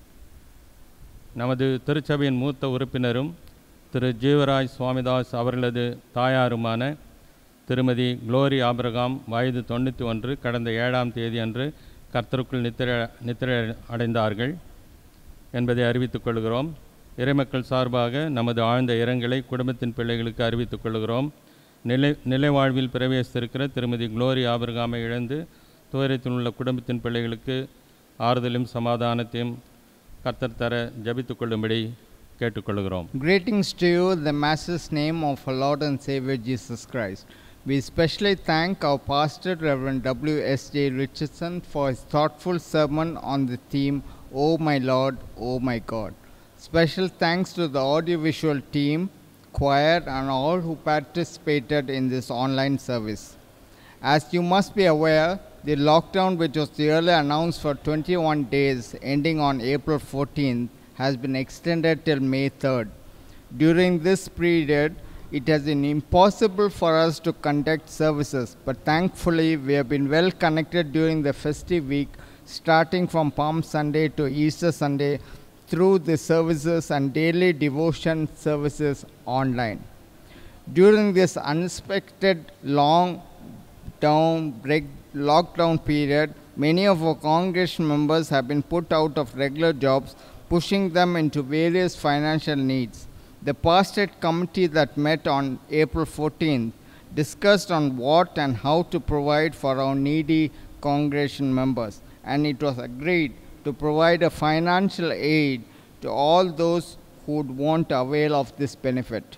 நமது திருச்சபையின் மூத்த உறுப்பினரும் திரு ஜீவராஜ் சுவாமிதாஸ் அவர்களது தாயாருமான திருமதி குளோரி ஆபிரகாம் வயது தொண்ணூற்றி ஒன்று கடந்த ஏழாம் தேதி அன்று கர்த்தருக்குள் நித்திரை நித்திரை அடைந்தார்கள் என்பதை அறிவித்துக் கொள்கிறோம். இறைமக்கள் சார்பாக நமது ஆழ்ந்த இரங்கலை குடும்பத்தின் பிள்ளைகளுக்கு அறிவித்துக் கொள்கிறோம். நிலை நிலை வாழ்வில் பிரவேசித்திருக்கிற திருமதி குளோரி ஆபிரகாமை இழந்து துயரத்தில் உள்ள குடும்பத்தின் பிள்ளைகளுக்கு ஆறுதலும் சமாதானத்தையும் கர்த்தர் தர ஜபித்துக் கொள்ளும்படி கேட்டுக்கொள்கிறோம். Greetings to you in the Master's name of our Lord and Savior Jesus Christ. We especially thank our pastor, Reverend W S J Richardson, for his thoughtful sermon on the theme, "Oh my Lord, oh my God." Special thanks to the audiovisual team, choir, and all who participated in this online service. As you must be aware, the lockdown, which was earlier announced for twenty-one days, ending on April fourteenth, has been extended till May third. During this period, it has been impossible for us to conduct services, but thankfully we have been well connected during the festive week, starting from Palm Sunday to Easter Sunday, through the services and daily devotion services online. During this unexpected long down break, lockdown period, many of our congregation members have been put out of regular jobs, pushing them into various financial needs. The pastorate committee that met on April fourteenth discussed on what and how to provide for our needy congregation members, and it was agreed to provide a financial aid to all those who would want to avail of this benefit.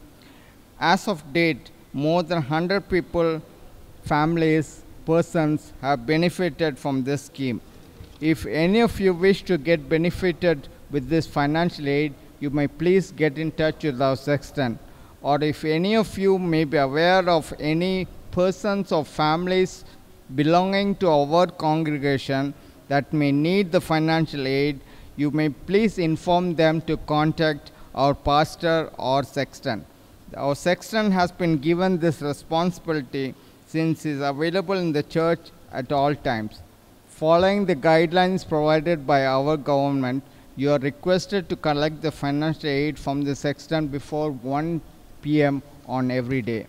As of date, more than one hundred people, families, persons have benefited from this scheme. If any of you wish to get benefited with this financial aid, you may please get in touch with our sexton. Or if any of you may be aware of any persons or families belonging to our congregation that may need the financial aid, you may please inform them to contact our pastor or sexton. Our sexton has been given this responsibility since he is available in the church at all times. Following the guidelines provided by our government, you are requested to collect the financial aid from the sexton before one p m on every day.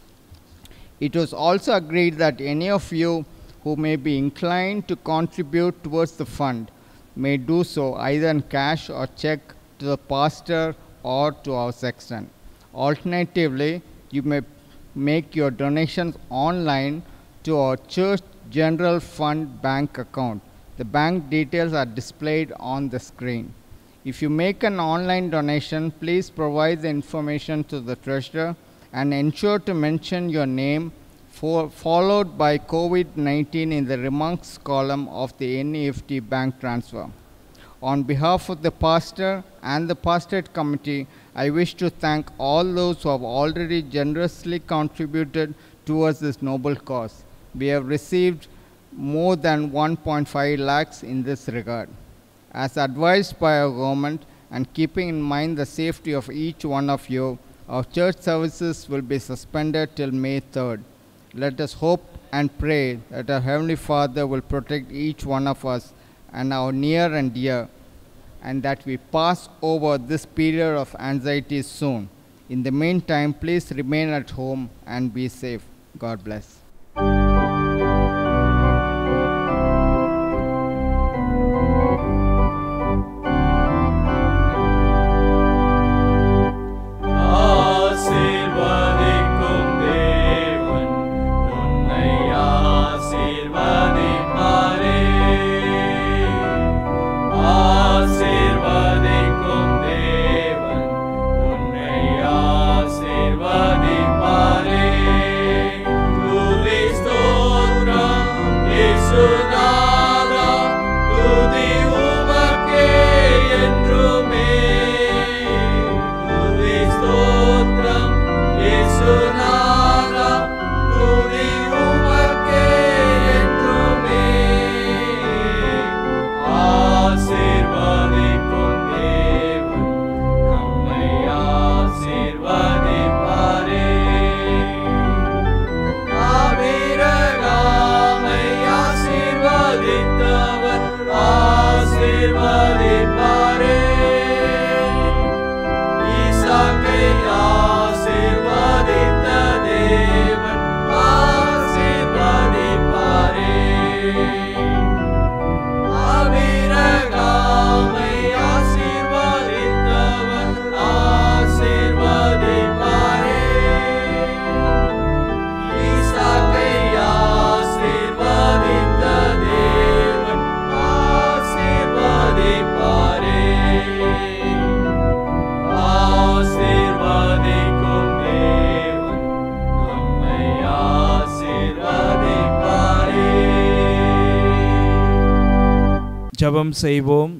It was also agreed that any of you who may be inclined to contribute towards the fund may do so either in cash or check to the pastor or to our sexton. Alternatively, you may make your donations online to our church general fund bank account. The bank details are displayed on the screen. If you make an online donation, please provide the information to the treasurer and ensure to mention your name for, followed by COVID nineteen in the remarks column of the N E F T bank transfer. On behalf of the pastor and the pastorate committee, I wish to thank all those who have already generously contributed towards this noble cause. We have received more than one point five lakhs in this regard. As advised by our government and keeping in mind the safety of each one of you, our church services will be suspended till May third. Let us hope and pray that our Heavenly Father will protect each one of us and our near and dear, and that we pass over this period of anxiety soon. In the meantime, please remain at home and be safe. God bless. ஜெபம் செய்வோம்.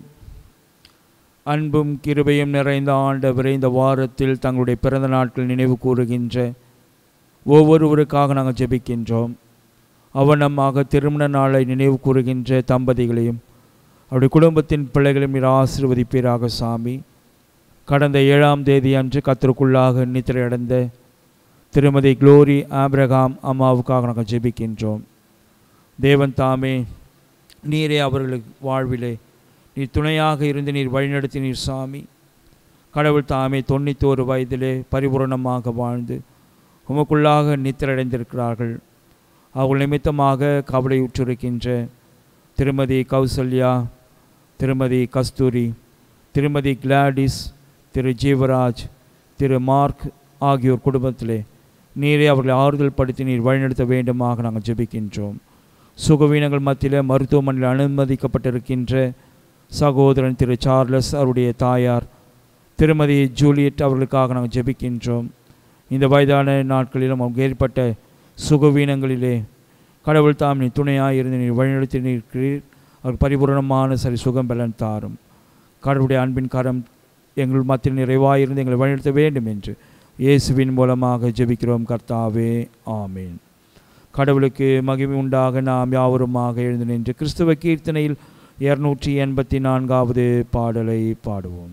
அன்பும் கிருபையும் நிறைந்த ஆண்டவரே, இந்த வாரத்தில் தங்களுடைய பிறந்த நாட்கள் நினைவு கூறுகின்ற ஒவ்வொருவருக்காக நாங்கள் ஜெபிக்கின்றோம். அவனமாக திருமண நாளை நினைவு கூறுகின்ற தம்பதிகளையும் அவருடைய குடும்பத்தின் பிள்ளைகளையும் நீர் ஆசீர்வதிப்பீராக சாமி. கடந்த ஏழாம் தேதி அன்று கத்தருக்குள்ளாக நித்திரையடைந்த திருமதி குளோரி ஆப்ரகாம் அம்மாவுக்காக நாங்கள் ஜெபிக்கின்றோம். தேவன் தாமே நீரே அவர்களுக்கு வாழ்விலே நீர் துணையாக இருந்து நீர் வழிநடத்தி நீர் சாமி. கடவுள் தாமே தொண்ணூத்தோரு வயதிலே பரிபூரணமாக வாழ்ந்து உமக்குள்ளாக நித்திரடைந்திருக்கிறார்கள். அவர்கள் நிமித்தமாக கவலையுற்றிருக்கின்ற திருமதி கௌசல்யா, திருமதி கஸ்தூரி, திருமதி கிளாடிஸ், திரு ஜீவராஜ், திரு மார்க் ஆகியோர் குடும்பத்திலே நீரே அவர்களை ஆறுதல் படுத்தி நீர் வழிநடத்த வேண்டுமாக நாங்கள் ஜெபிக்கின்றோம். சுகவீனங்கள் மத்தியில் மருத்துவமனையில் அனுமதிக்கப்பட்டிருக்கின்ற சகோதரன் திரு சார்லஸ், அவருடைய தாயார் திருமதி ஜூலியட் அவர்களுக்காக நாங்கள் ஜெபிக்கின்றோம். இந்த வயதான நாட்களிலும் அவங்க ஏற்பட்ட சுகவீனங்களிலே கடவுள் தாம் நீ துணையாக இருந்து நீர் வழிநடத்தி நிற்கிறீர். அவர் பரிபூரணமான சரி சுகம் பலன் தாரும். கடவுளுடைய அன்பின் கரம் எங்கள் மத்தியில் நிறைவாக இருந்து எங்களை வழிநடத்த வேண்டும் என்று இயேசுவின் மூலமாக ஜெபிக்கிறோம் கர்த்தாவே, ஆமீன். கடவுளுக்கு மகிமை உண்டாக நாம் யாவருமாக எழுந்து நின்று கிறிஸ்துவ கீர்த்தனையில் இருநூற்றி எண்பத்தி நான்காவது பாடலை பாடுவோம்.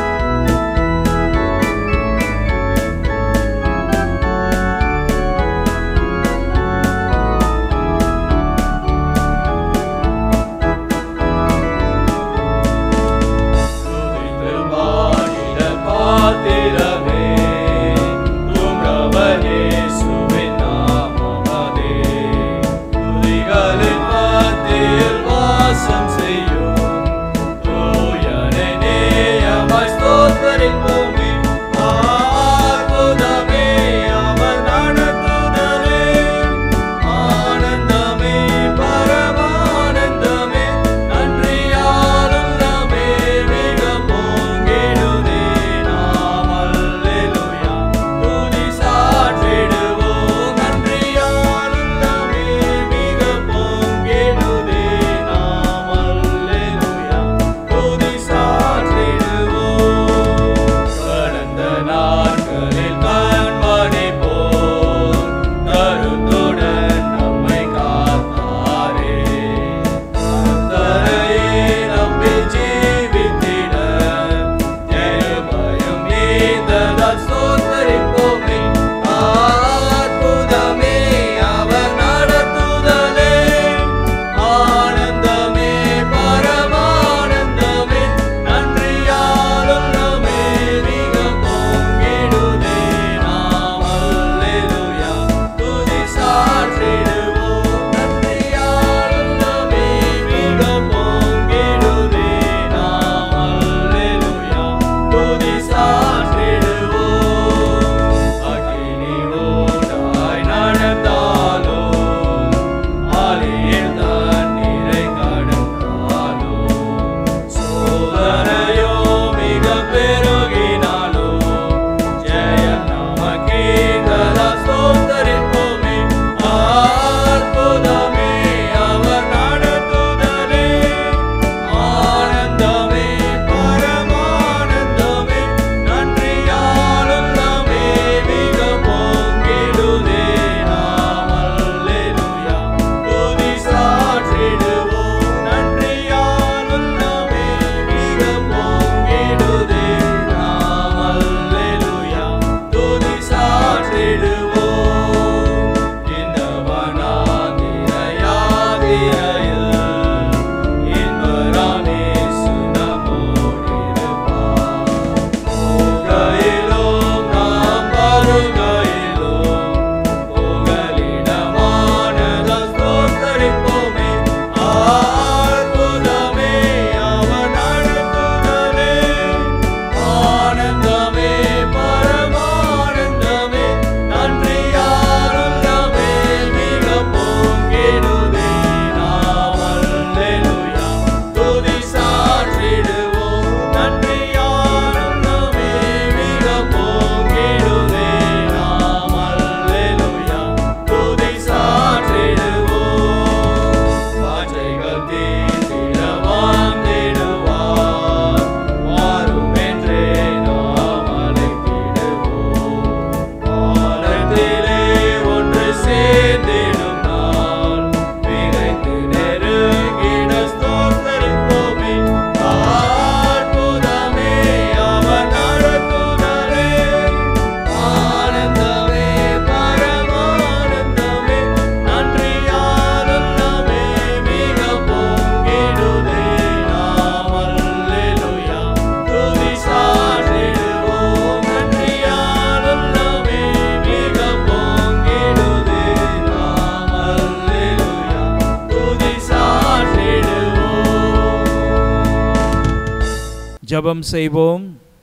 Thank you. ஜெபம் செய்வோம்.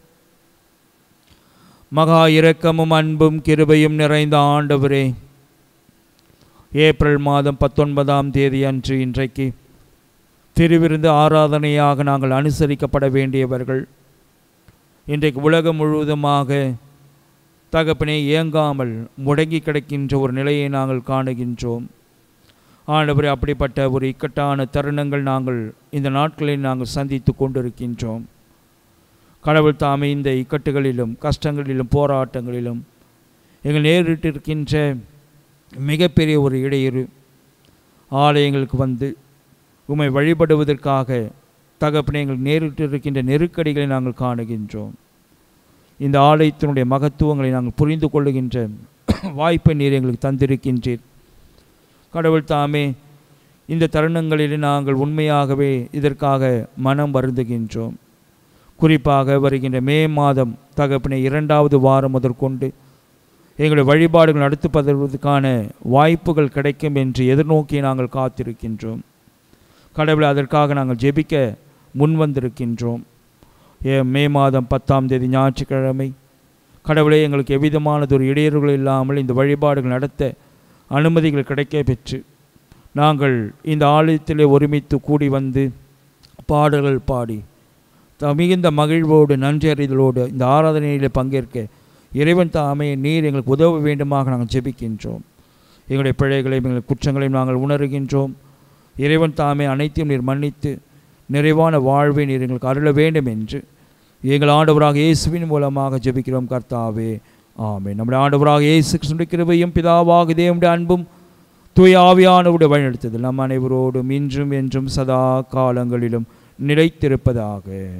மகா இரக்கமும் அன்பும் கிருபையும் நிறைந்த ஆண்டவரே, ஏப்ரல் மாதம் பத்தொன்பதாம் தேதி அன்று இன்றைக்கு திருவிருந்து ஆராதனையாக நாங்கள் அனுசரிக்கப்பட வேண்டியவர்கள். இன்றைக்கு உலகம் முழுவதுமாக தகப்பனே இயங்காமல் முடங்கி கிடக்கின்ற ஒரு நிலையை நாங்கள் காணுகின்றோம். ஆண்டவரே, அப்படிப்பட்ட ஒரு இக்கட்டான தருணங்கள் நாங்கள் இந்த நாட்களில் நாங்கள் சந்தித்து கொண்டிருக்கின்றோம். கடவுள் தாமே இந்த இக்கட்டுகளிலும் கஷ்டங்களிலும் போராட்டங்களிலும் எங்கள் நேரிட்டிருக்கின்ற மிகப்பெரிய ஒரு இடையூறு, ஆலயங்களுக்கு வந்து உம்மை வழிபடுவதற்காக தகப்பனே எங்கள் நேரிட்டிருக்கின்ற நெருக்கடிகளை நாங்கள் காணுகின்றோம். இந்த ஆலயத்தினுடைய மகத்துவங்களை நாங்கள் புரிந்து கொள்ளுகின்ற வாய்ப்பை நீர் எங்களுக்கு தந்திருக்கின்றீர். கடவுள் தாமே இந்த தருணங்களில் நாங்கள் உண்மையாகவே இதற்காக மனம் வருந்துகின்றோம். குறிப்பாக வருகின்ற மே மாதம் தகப்பனே இரண்டாவது வாரம் முதற்கொண்டு எங்களுடைய வழிபாடுகள் நடத்துவதற்கான வாய்ப்புகள் கிடைக்கும் என்று எதிர்நோக்கி நாங்கள் காத்திருக்கின்றோம். கடவுளை அதற்காக நாங்கள் ஜெபிக்க முன்வந்திருக்கின்றோம். ஏ மே மாதம் பத்தாம் தேதி ஞாயிற்றுக்கிழமை கடவுளே, எங்களுக்கு எவ்விதமானதொரு இடையூறுகள் இல்லாமல் இந்த வழிபாடுகள் நடத்த அனுமதிகள் கிடைக்க பெற்று நாங்கள் இந்த ஆலயத்திலே ஒருமித்து கூடி வந்து பாடல்கள் பாடி மிகுந்த மகிழ்வோடு நன்றி அறிதலோடு இந்த ஆராதனையில் பங்கேற்க இறைவன் தாமே நீர் எங்களுக்கு உதவ வேண்டுமாக நாங்கள் ஜெபிக்கின்றோம். எங்களுடைய பிழைகளையும் எங்கள் குற்றங்களையும் நாங்கள் உணர்கின்றோம். இறைவன் தாமே அனைத்தையும் நீர் மன்னித்து நிறைவான வாழ்வை நீர் எங்களுக்கு அருள வேண்டும் என்று எங்கள் ஆண்டவராக இயேசுவின் மூலமாக ஜெபிக்கிறோம் கர்த்தாவே, ஆமென். நம்முடைய ஆண்டவராக இயேசு கிறிஸ்துவின் கிருபையும் பிதாவாக தேவனுடைய அன்பும் தூய ஆவியானவருடைய வழிநடத்துதல் நம் அனைவரோடும் இன்றும் என்றும் சதா காலங்களிலும் நிலைத்திருப்பதாக.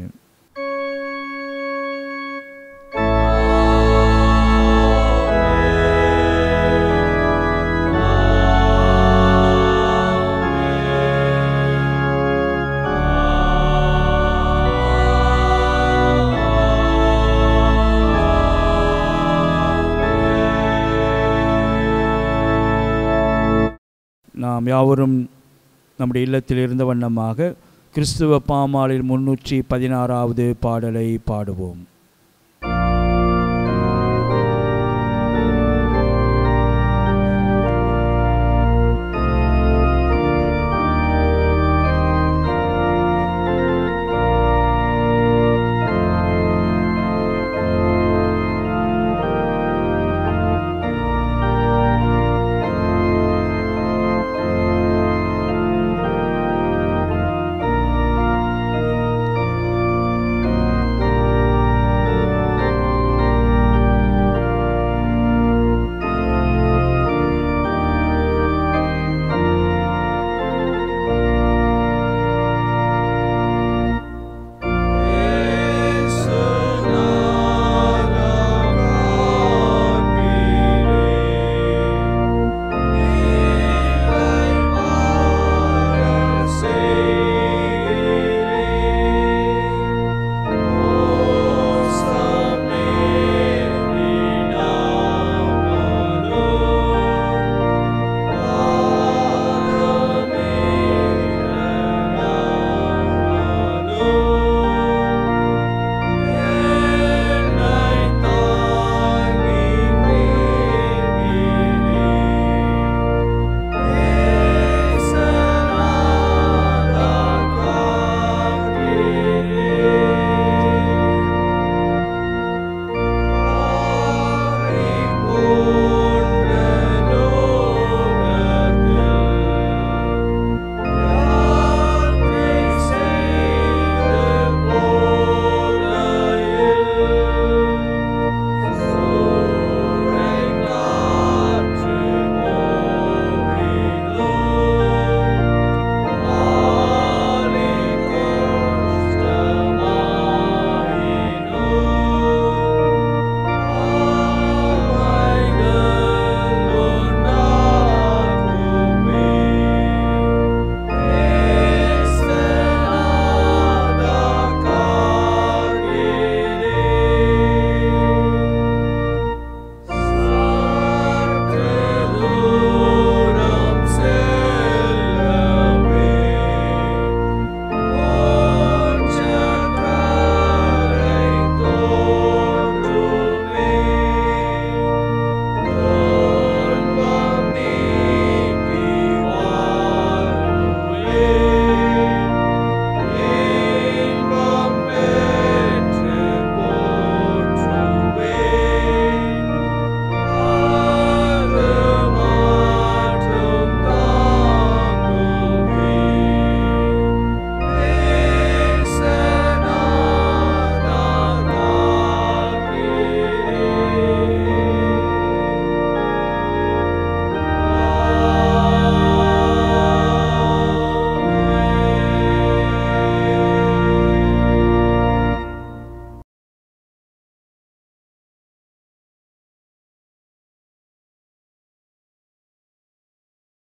நாம் யாவரும் நம்முடைய இல்லத்தில் இருந்த வண்ணமாக கிறிஸ்துவ பாமாலில் முன்னூற்றி பதினாறாவது பாடலை பாடுவோம்.